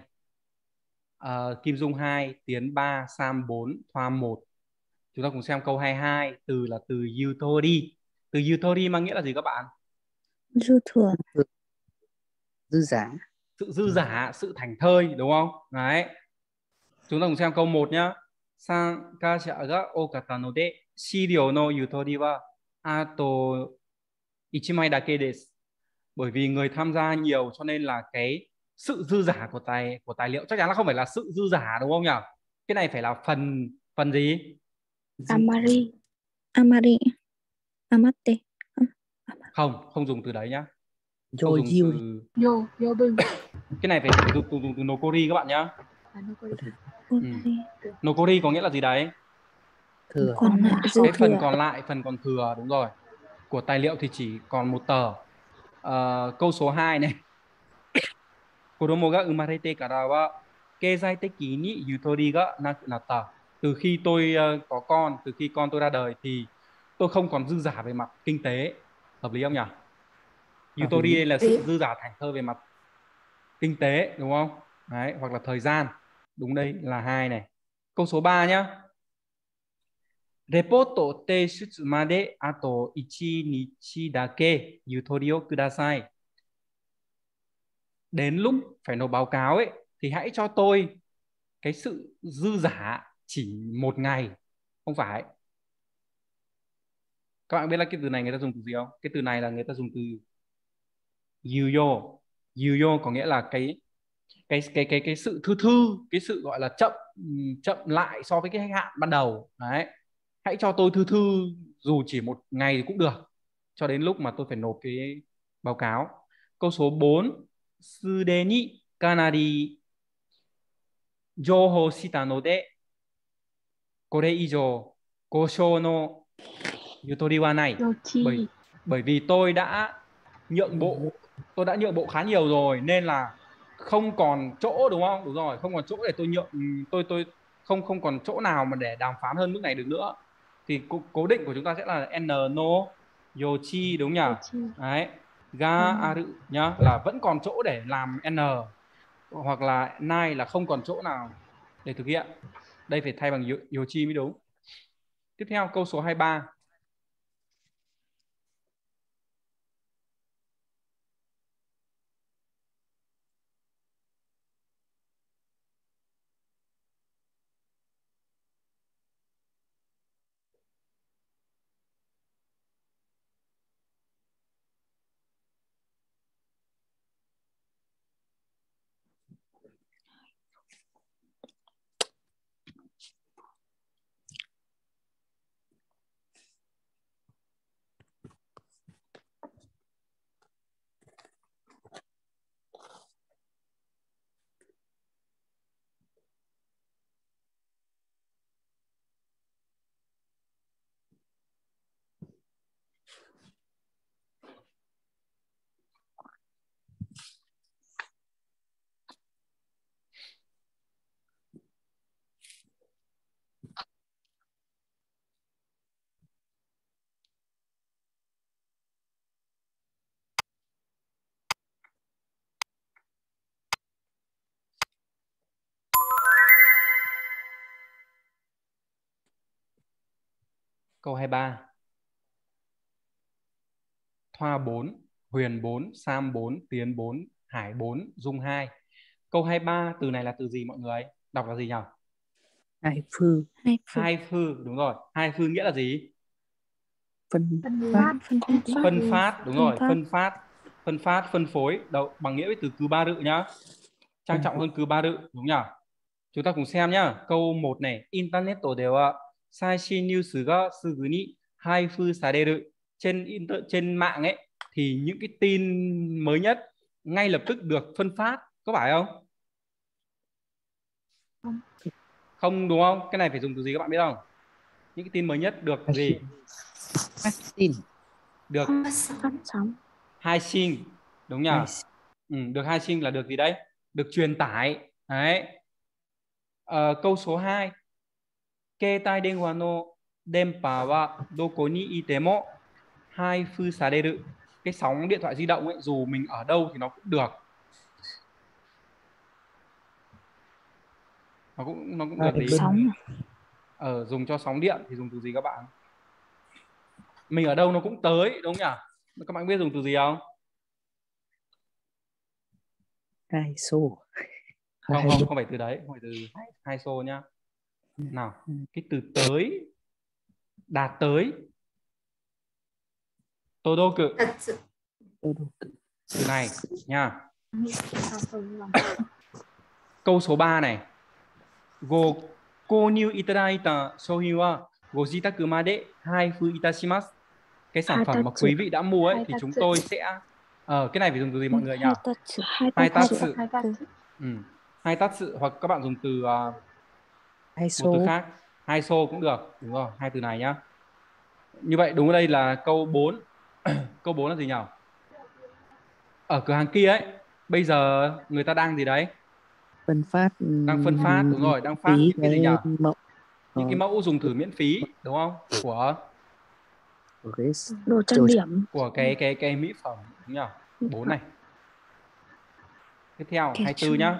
uh, Kim Dung hai, Tiến ba, Sam bốn, Thoa một. Chúng ta cùng xem câu hai mươi hai. Từ là từ yutori. Từ yutori mang nghĩa là gì các bạn? Dư thừa. Dư giả. Sự dư giả, sự thảnh thơi đúng không? Đấy. Chúng ta cùng xem câu một nhá. Sankasha ga okata no de shiryou no yutori wa ato ichimai dake desu. Bởi vì người tham gia nhiều cho nên là cái sự dư giả của tài của tài liệu chắc chắn là không phải là sự dư giả đúng không nhỉ? Cái này phải là phần phần gì? Amari. Amari. Amate. Không, không dùng từ đấy nhá. Yo Không dùng Yu. từ. Yo, Yo Bưng. Cái này phải dùng từ, dùng từ nokori các bạn nhá. À, Nokori. Ừ. Nokori có nghĩa là gì đấy? Thừa. Còn lại dư Cái phần thừa. còn lại, phần còn thừa, đúng rồi. Của tài liệu thì chỉ còn một tờ. Ờ, câu số hai này. Kodomo ga umarete kara wa keizai teki ni yutori ga nakunatta. Từ khi tôi uh, có con, từ khi con tôi ra đời thì tôi không còn dư giả về mặt kinh tế. Hợp lý không nhỉ? Yutori đây là sự dư giả thảnh thơi về mặt kinh tế đúng không? Đấy, hoặc là thời gian. Đúng, đây là hai này. Câu số ba nhá. Reporto teishutsu made ato ichi nichi dake yutori o kudasai. Đến lúc phải nộp báo cáo ấy thì hãy cho tôi cái sự dư giả chỉ một ngày. Không phải. Các bạn biết là cái từ này người ta dùng từ gì không? Cái từ này là người ta dùng từ yuyo. Yuyo có nghĩa là cái cái cái cái cái sự thư thư, cái sự gọi là chậm chậm lại so với cái hạn ban đầu. Đấy. Hãy cho tôi thư thư dù chỉ một ngày cũng được cho đến lúc mà tôi phải nộp cái báo cáo. Câu số bốn. Sude ni kanari jouhou shita no de kore ijou goshou no yutori wa nai. Bởi, bởi vì tôi đã nhượng bộ, tôi đã nhượng bộ khá nhiều rồi nên là không còn chỗ đúng không? Đúng rồi, không còn chỗ để tôi nhượng, tôi tôi không không còn chỗ nào mà để đàm phán hơn mức này được nữa. Thì cố, cố định của chúng ta sẽ là n no yochi đúng nhỉ? Đấy. ga aru nhá, là vẫn còn chỗ để làm n, hoặc là nai là không còn chỗ nào để thực hiện. Đây phải thay bằng yo- yochi mới đúng. Tiếp theo câu số hai mươi ba. Câu hai mươi ba. Thoa bốn, Huyền bốn, Sam bốn, Tiến bốn, Hải bốn, Dung hai. Câu hai mươi ba từ này là từ gì mọi người? Đọc là gì nhỉ? Hai phư. Hai phư. Hai phư, đúng rồi. Hai phư nghĩa là gì? Phân Phân phát. phát. Phân phát. Phân phát, đúng Phân rồi. phát. Phân phát. Phân phát, phân phối. Đầu, bằng nghĩa với từ cứ ba rự nhá. Trang trọng hơn cứ ba rự, đúng nhỉ? Chúng ta cùng xem nhá. Câu một này. Internet tổ đều ạ. Saishin news ga sugu ni haifu sareru. Trên inter, trên mạng ấy thì những cái tin mới nhất ngay lập tức được phân phát, có phải không? Không. Không, đúng không? Cái này phải dùng từ gì các bạn biết không? Những cái tin mới nhất được gì? Phát tin. Được Phát sóng. Phát sóng. hai xin, đúng nhỉ? Hai. Ừ, được hai xin là được gì đấy? Được truyền tải. Đấy. Ờ, câu số hai. Keitai denwa no denpa wa doko ni ite mo haifu sareru. Cái sóng điện thoại di động ấy dù mình ở đâu thì nó cũng được. Nó cũng nó cũng được gì? Sóng. Ờ, dùng cho sóng điện thì dùng từ gì các bạn? Mình ở đâu nó cũng tới, đúng không nhỉ? Các bạn biết dùng từ gì không? Hai xô. Không, Hai không, xô. không phải từ đấy, không phải từ hai, hai xô nhá. Nào, Ừ. cái từ tới, đạt tới. Todoku, Thật sự. từ này nha. Sao phân lòng. Câu số ba này. Go購入いただいた商品はご自宅まで配布いたします. Cái sản phẩm mà quý vị đã mua ấy thì chúng tôi sẽ ờ, cái này phải dùng từ gì mọi người nhỉ? Hai tatsu. Hai Hai tatsu. tatsu. Hai tatsu. Ừ. Hai tatsu, hoặc các bạn dùng từ uh, Hai một từ xô. khác. Hai xô cũng được. Đúng rồi, hai từ này nhá. Như vậy đúng ở đây là câu bốn. Câu bốn là gì nhỉ? Ở cửa hàng kia ấy, bây giờ người ta đang gì đấy? Phân phát. Đang phân phát, đúng rồi, đang phát Phí những cái gì nhỉ? mẫu. Những cái mẫu dùng thử miễn phí, đúng không? Của Của cái Đồ trang điểm. của cái cái cái mỹ phẩm, đúng nhỉ? Bốn này. Tiếp theo Cái hai mươi tư nhá.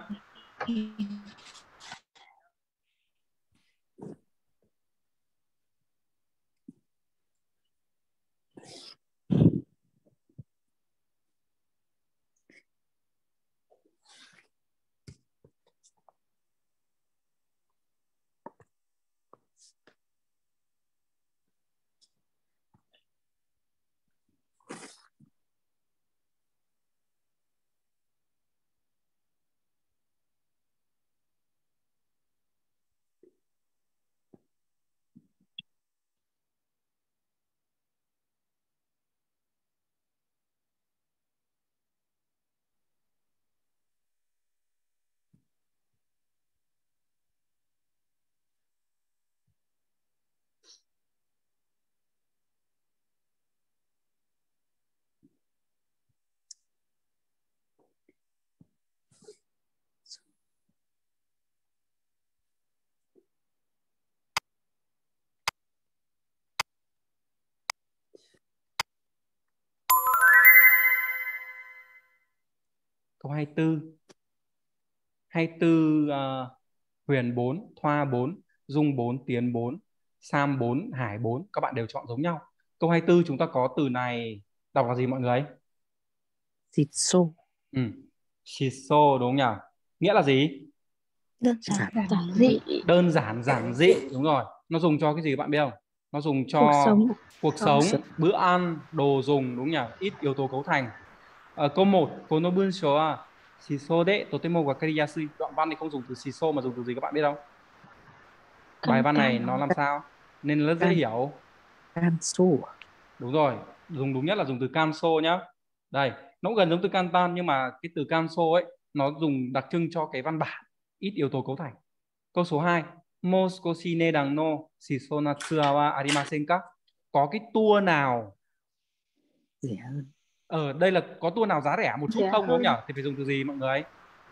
Câu hai mươi tư. hai mươi tư uh, Huyền bốn, Thoa bốn, Dung bốn, Tiến bốn, Sam bốn, Hải bốn. Các bạn đều chọn giống nhau. Câu hai mươi tư chúng ta có từ này đọc là gì mọi người? Shiso. Ừ. Shiso đúng không nhỉ? Nghĩa là gì? Đơn giản, Giản giản dị. dị. Đơn giản, giản dị. Đúng rồi. Nó dùng cho cái gì các bạn biết không? Nó dùng cho Cuộc sống. cuộc Sống. sống, bữa ăn, đồ dùng đúng nhỉ? Ít yếu tố cấu thành. Ờ, câu một, kono bunsho wa shiso de totemo wakari yasui. Đoạn văn thì không dùng từ shiso mà dùng từ gì các bạn biết không? Bài văn này nó làm sao? Nên rất dễ hiểu. Kanso. Đúng rồi, dùng đúng nhất là dùng từ kanso nhá. Đây, nó cũng gần giống từ kantan nhưng mà cái từ kanso ấy nó dùng đặc trưng cho cái văn bản, ít yếu tố cấu thành. Câu số hai, Mou skoshi nedang no shiso na tsua wa arimasen ka? Có cái tour nào Rẻ hơn. ở đây là có tour nào giá rẻ một chút Rẻ không đúng không hơn. nhỉ? Thì phải dùng từ gì mọi người?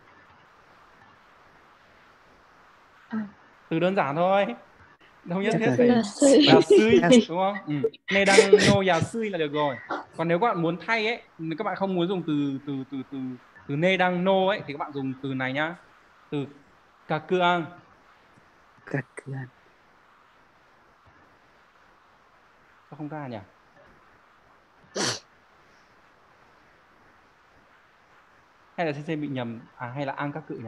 À. Từ đơn giản thôi. Đâu nhất Chắc thiết là phải Là suy. yasui Yasui. đúng không? Ừ. Nedang no yasui là được rồi. Còn nếu các bạn muốn thay ấy, nếu các bạn không muốn dùng từ từ từ từ từ nedang no ấy thì các bạn dùng từ này nhá. Từ kakuan. Kakuan. Sao không ra nhỉ? Hay là Sensei bị nhầm à, hay là an các cự nhỉ?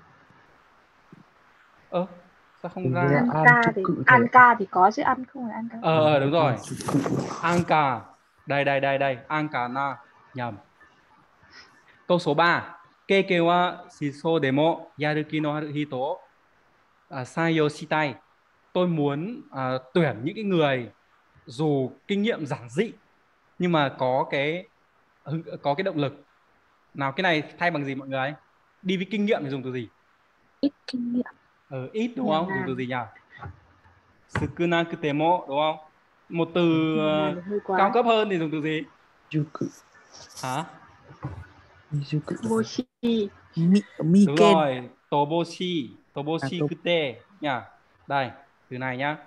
Ơ sao không Hình như là ra? An an ca chữ thì cự an thôi. ca thì có chứ ăn không phải ăn ca. Ờ ờ, đúng rồi. An chữ cự. Anka. Đây đây đây đây, Anka na nhầm. Câu số ba, Keike wa shiso demo yaruki no haru hito uh, saiyo shitai. Tôi muốn uh, tuyển những cái người dù kinh nghiệm giản dị nhưng mà có cái có cái động lực. Nào cái này thay bằng gì mọi người? Đi với kinh nghiệm thì dùng từ gì? Ít kinh nghiệm. Ờ, ít đúng Nghèo không? Dùng nàn. từ gì nhỉ? Sukunakutemo đúng không? Một từ Nghèo nàn uh, thì hơi quá. cao cấp hơn thì dùng từ gì? Juku. Hả? Juku. Mochi. Mi, Đúng Miken. rồi, Toboshi, À, Toboshi to- kute nhá. Đây, từ này nhá.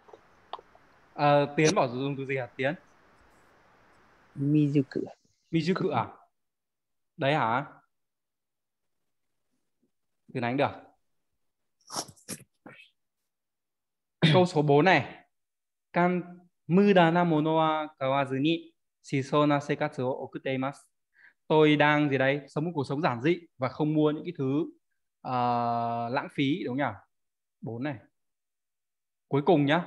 Ờ, Tiến bảo dùng từ gì hả Tiến? Mizuku. Mizuku à? Đấy hả? Từ này cũng được. Câu số bốn này. Kan muda na mono wa kawazu ni shishou na seikatsu o okutte imasu. Tôi đang gì đây? Sống một cuộc sống giản dị và không mua những cái thứ uh, lãng phí đúng không nhỉ? Bốn này. Cuối cùng nhá.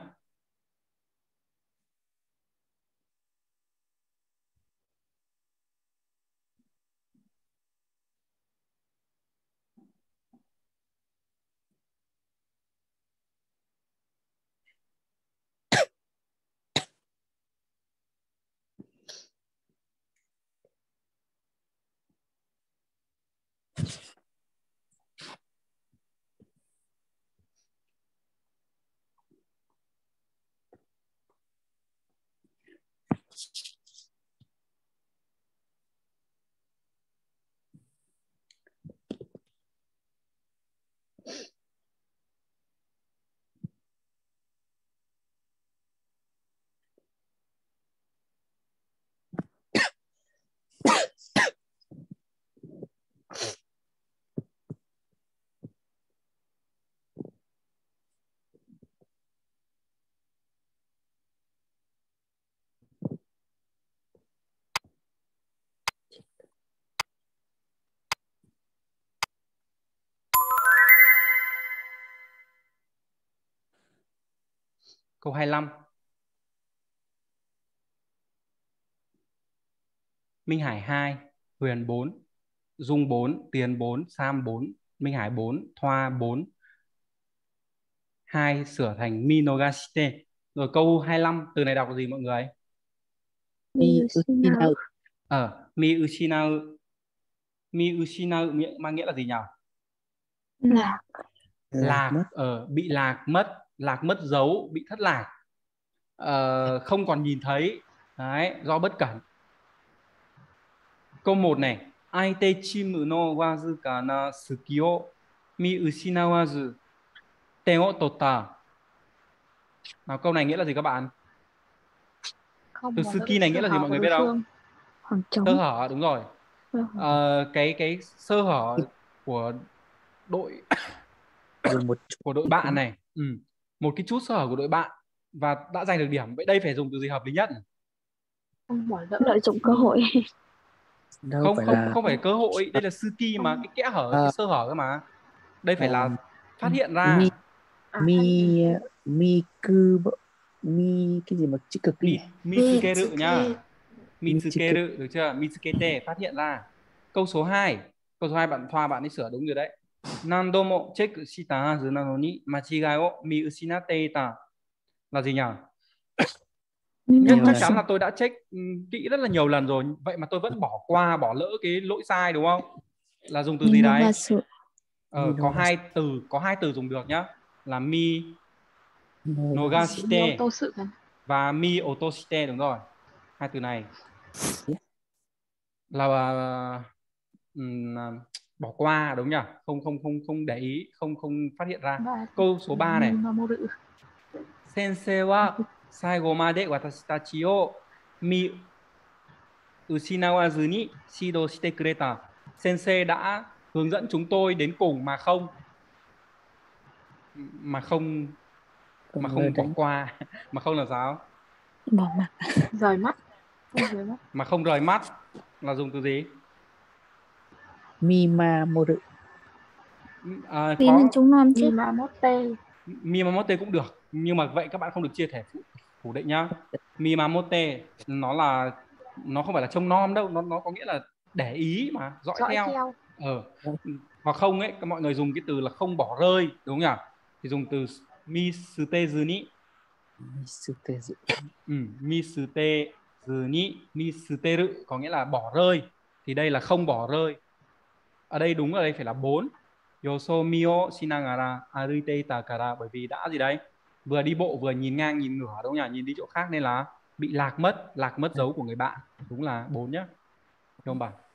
Câu hai mươi lăm. Minh Hải hai, Huyền bốn, Dung bốn, Tiến bốn, Sam bốn, Minh Hải bốn, Thoa bốn. hai sửa thành Minogashite. Rồi câu hai mươi lăm, từ này đọc là gì mọi người? Mi Ushinau. Ushinau. Ờ, Mi Ushinau. Mi Ushinau nghĩa- mang nghĩa là gì nhỉ? Lạc. Lạc, mất. ờ, bị lạc mất, lạc mất dấu, bị thất lạc. Ờ, không còn nhìn thấy. Đấy, do bất cẩn. Câu một này, Aite chimu no wazuka na suki o mi ushinawazu ten o totta. Nào câu này nghĩa là gì các bạn? Không Từ bỏ lỡ suki này sơ nghĩa là gì hở mọi của người đối biết không? phương. Khoảng Sơ trống. hở đúng rồi. Ờ, cái cái sơ hở của đội Dùng một chút của đội bạn này, ừ. một cái chút sơ hở của đội bạn và đã giành được điểm. Vậy đây phải dùng từ gì hợp lý nhất? Không bỏ lỡ. Lợi dụng cơ hội. đâu Không phải không là không phải cơ hội, đây là suki mà, cái kẽ hở, cái à, sơ hở cơ mà. Đây phải à, là phát hiện ra. mi À, mi mi cư bợ- mi cái gì mà chữ cực Mi, nhỉ? mitsukeru nhá. Mitsuke. Mitsukeru, được chưa? Mitsukete, phát hiện ra. Câu số hai. Câu số hai bạn Thoa bạn ấy sửa đúng rồi đấy. Nando mo check shita hazu nano ni machigai o mi ushinatte ita. Là gì nhỉ? Nhất Nhiều chắc lần. chắn là tôi đã check ừ, kỹ rất là nhiều lần rồi, vậy mà tôi vẫn bỏ qua, bỏ lỡ cái lỗi sai đúng không? Là dùng từ gì đấy? Minowasu. Ờ, có hai từ, có hai từ dùng được nhá, là mi nogashite tô sự và mi otoshite, đúng rồi. Hai từ này là um, bỏ qua đúng nhỉ? Không không không không để ý, không không phát hiện ra. Câu số ba này. Sensei wa saigo made watashi tachi o mi ushinawazu ni shido shite kureta. Sensei đã hướng dẫn chúng tôi đến cùng mà không mà không mà Không lơ không bỏ đánh. qua, mà không là sao? Bỏ mặc. rời mắt. Không rời mắt. Mà không rời mắt là dùng từ gì? Mi ma mô rự. À, Tí là có chúng non chứ. Mimamote. Miyamoto cũng được, nhưng mà vậy các bạn không được chia thể phủ, phủ định nhá. Miyamoto nó là nó không phải là trông nom đâu, nó nó có nghĩa là để ý mà, dõi, Dõi theo. theo. Ờ. Hoặc không ấy, mọi người dùng cái từ là không bỏ rơi đúng không nhỉ? Thì dùng từ misutezu ni. Misutezu. Ừ, misutezu ni, misuteru có nghĩa là bỏ rơi. Thì đây là không bỏ rơi. Ở đây đúng, ở đây phải là bốn. Yosomi o shinagara aruite ita kara, bởi vì đã gì đấy? Vừa đi bộ vừa nhìn ngang nhìn ngửa đúng không nhỉ? Nhìn đi chỗ khác nên là bị lạc mất, lạc mất dấu của người bạn. Đúng là bốn nhá. Đúng không bạn?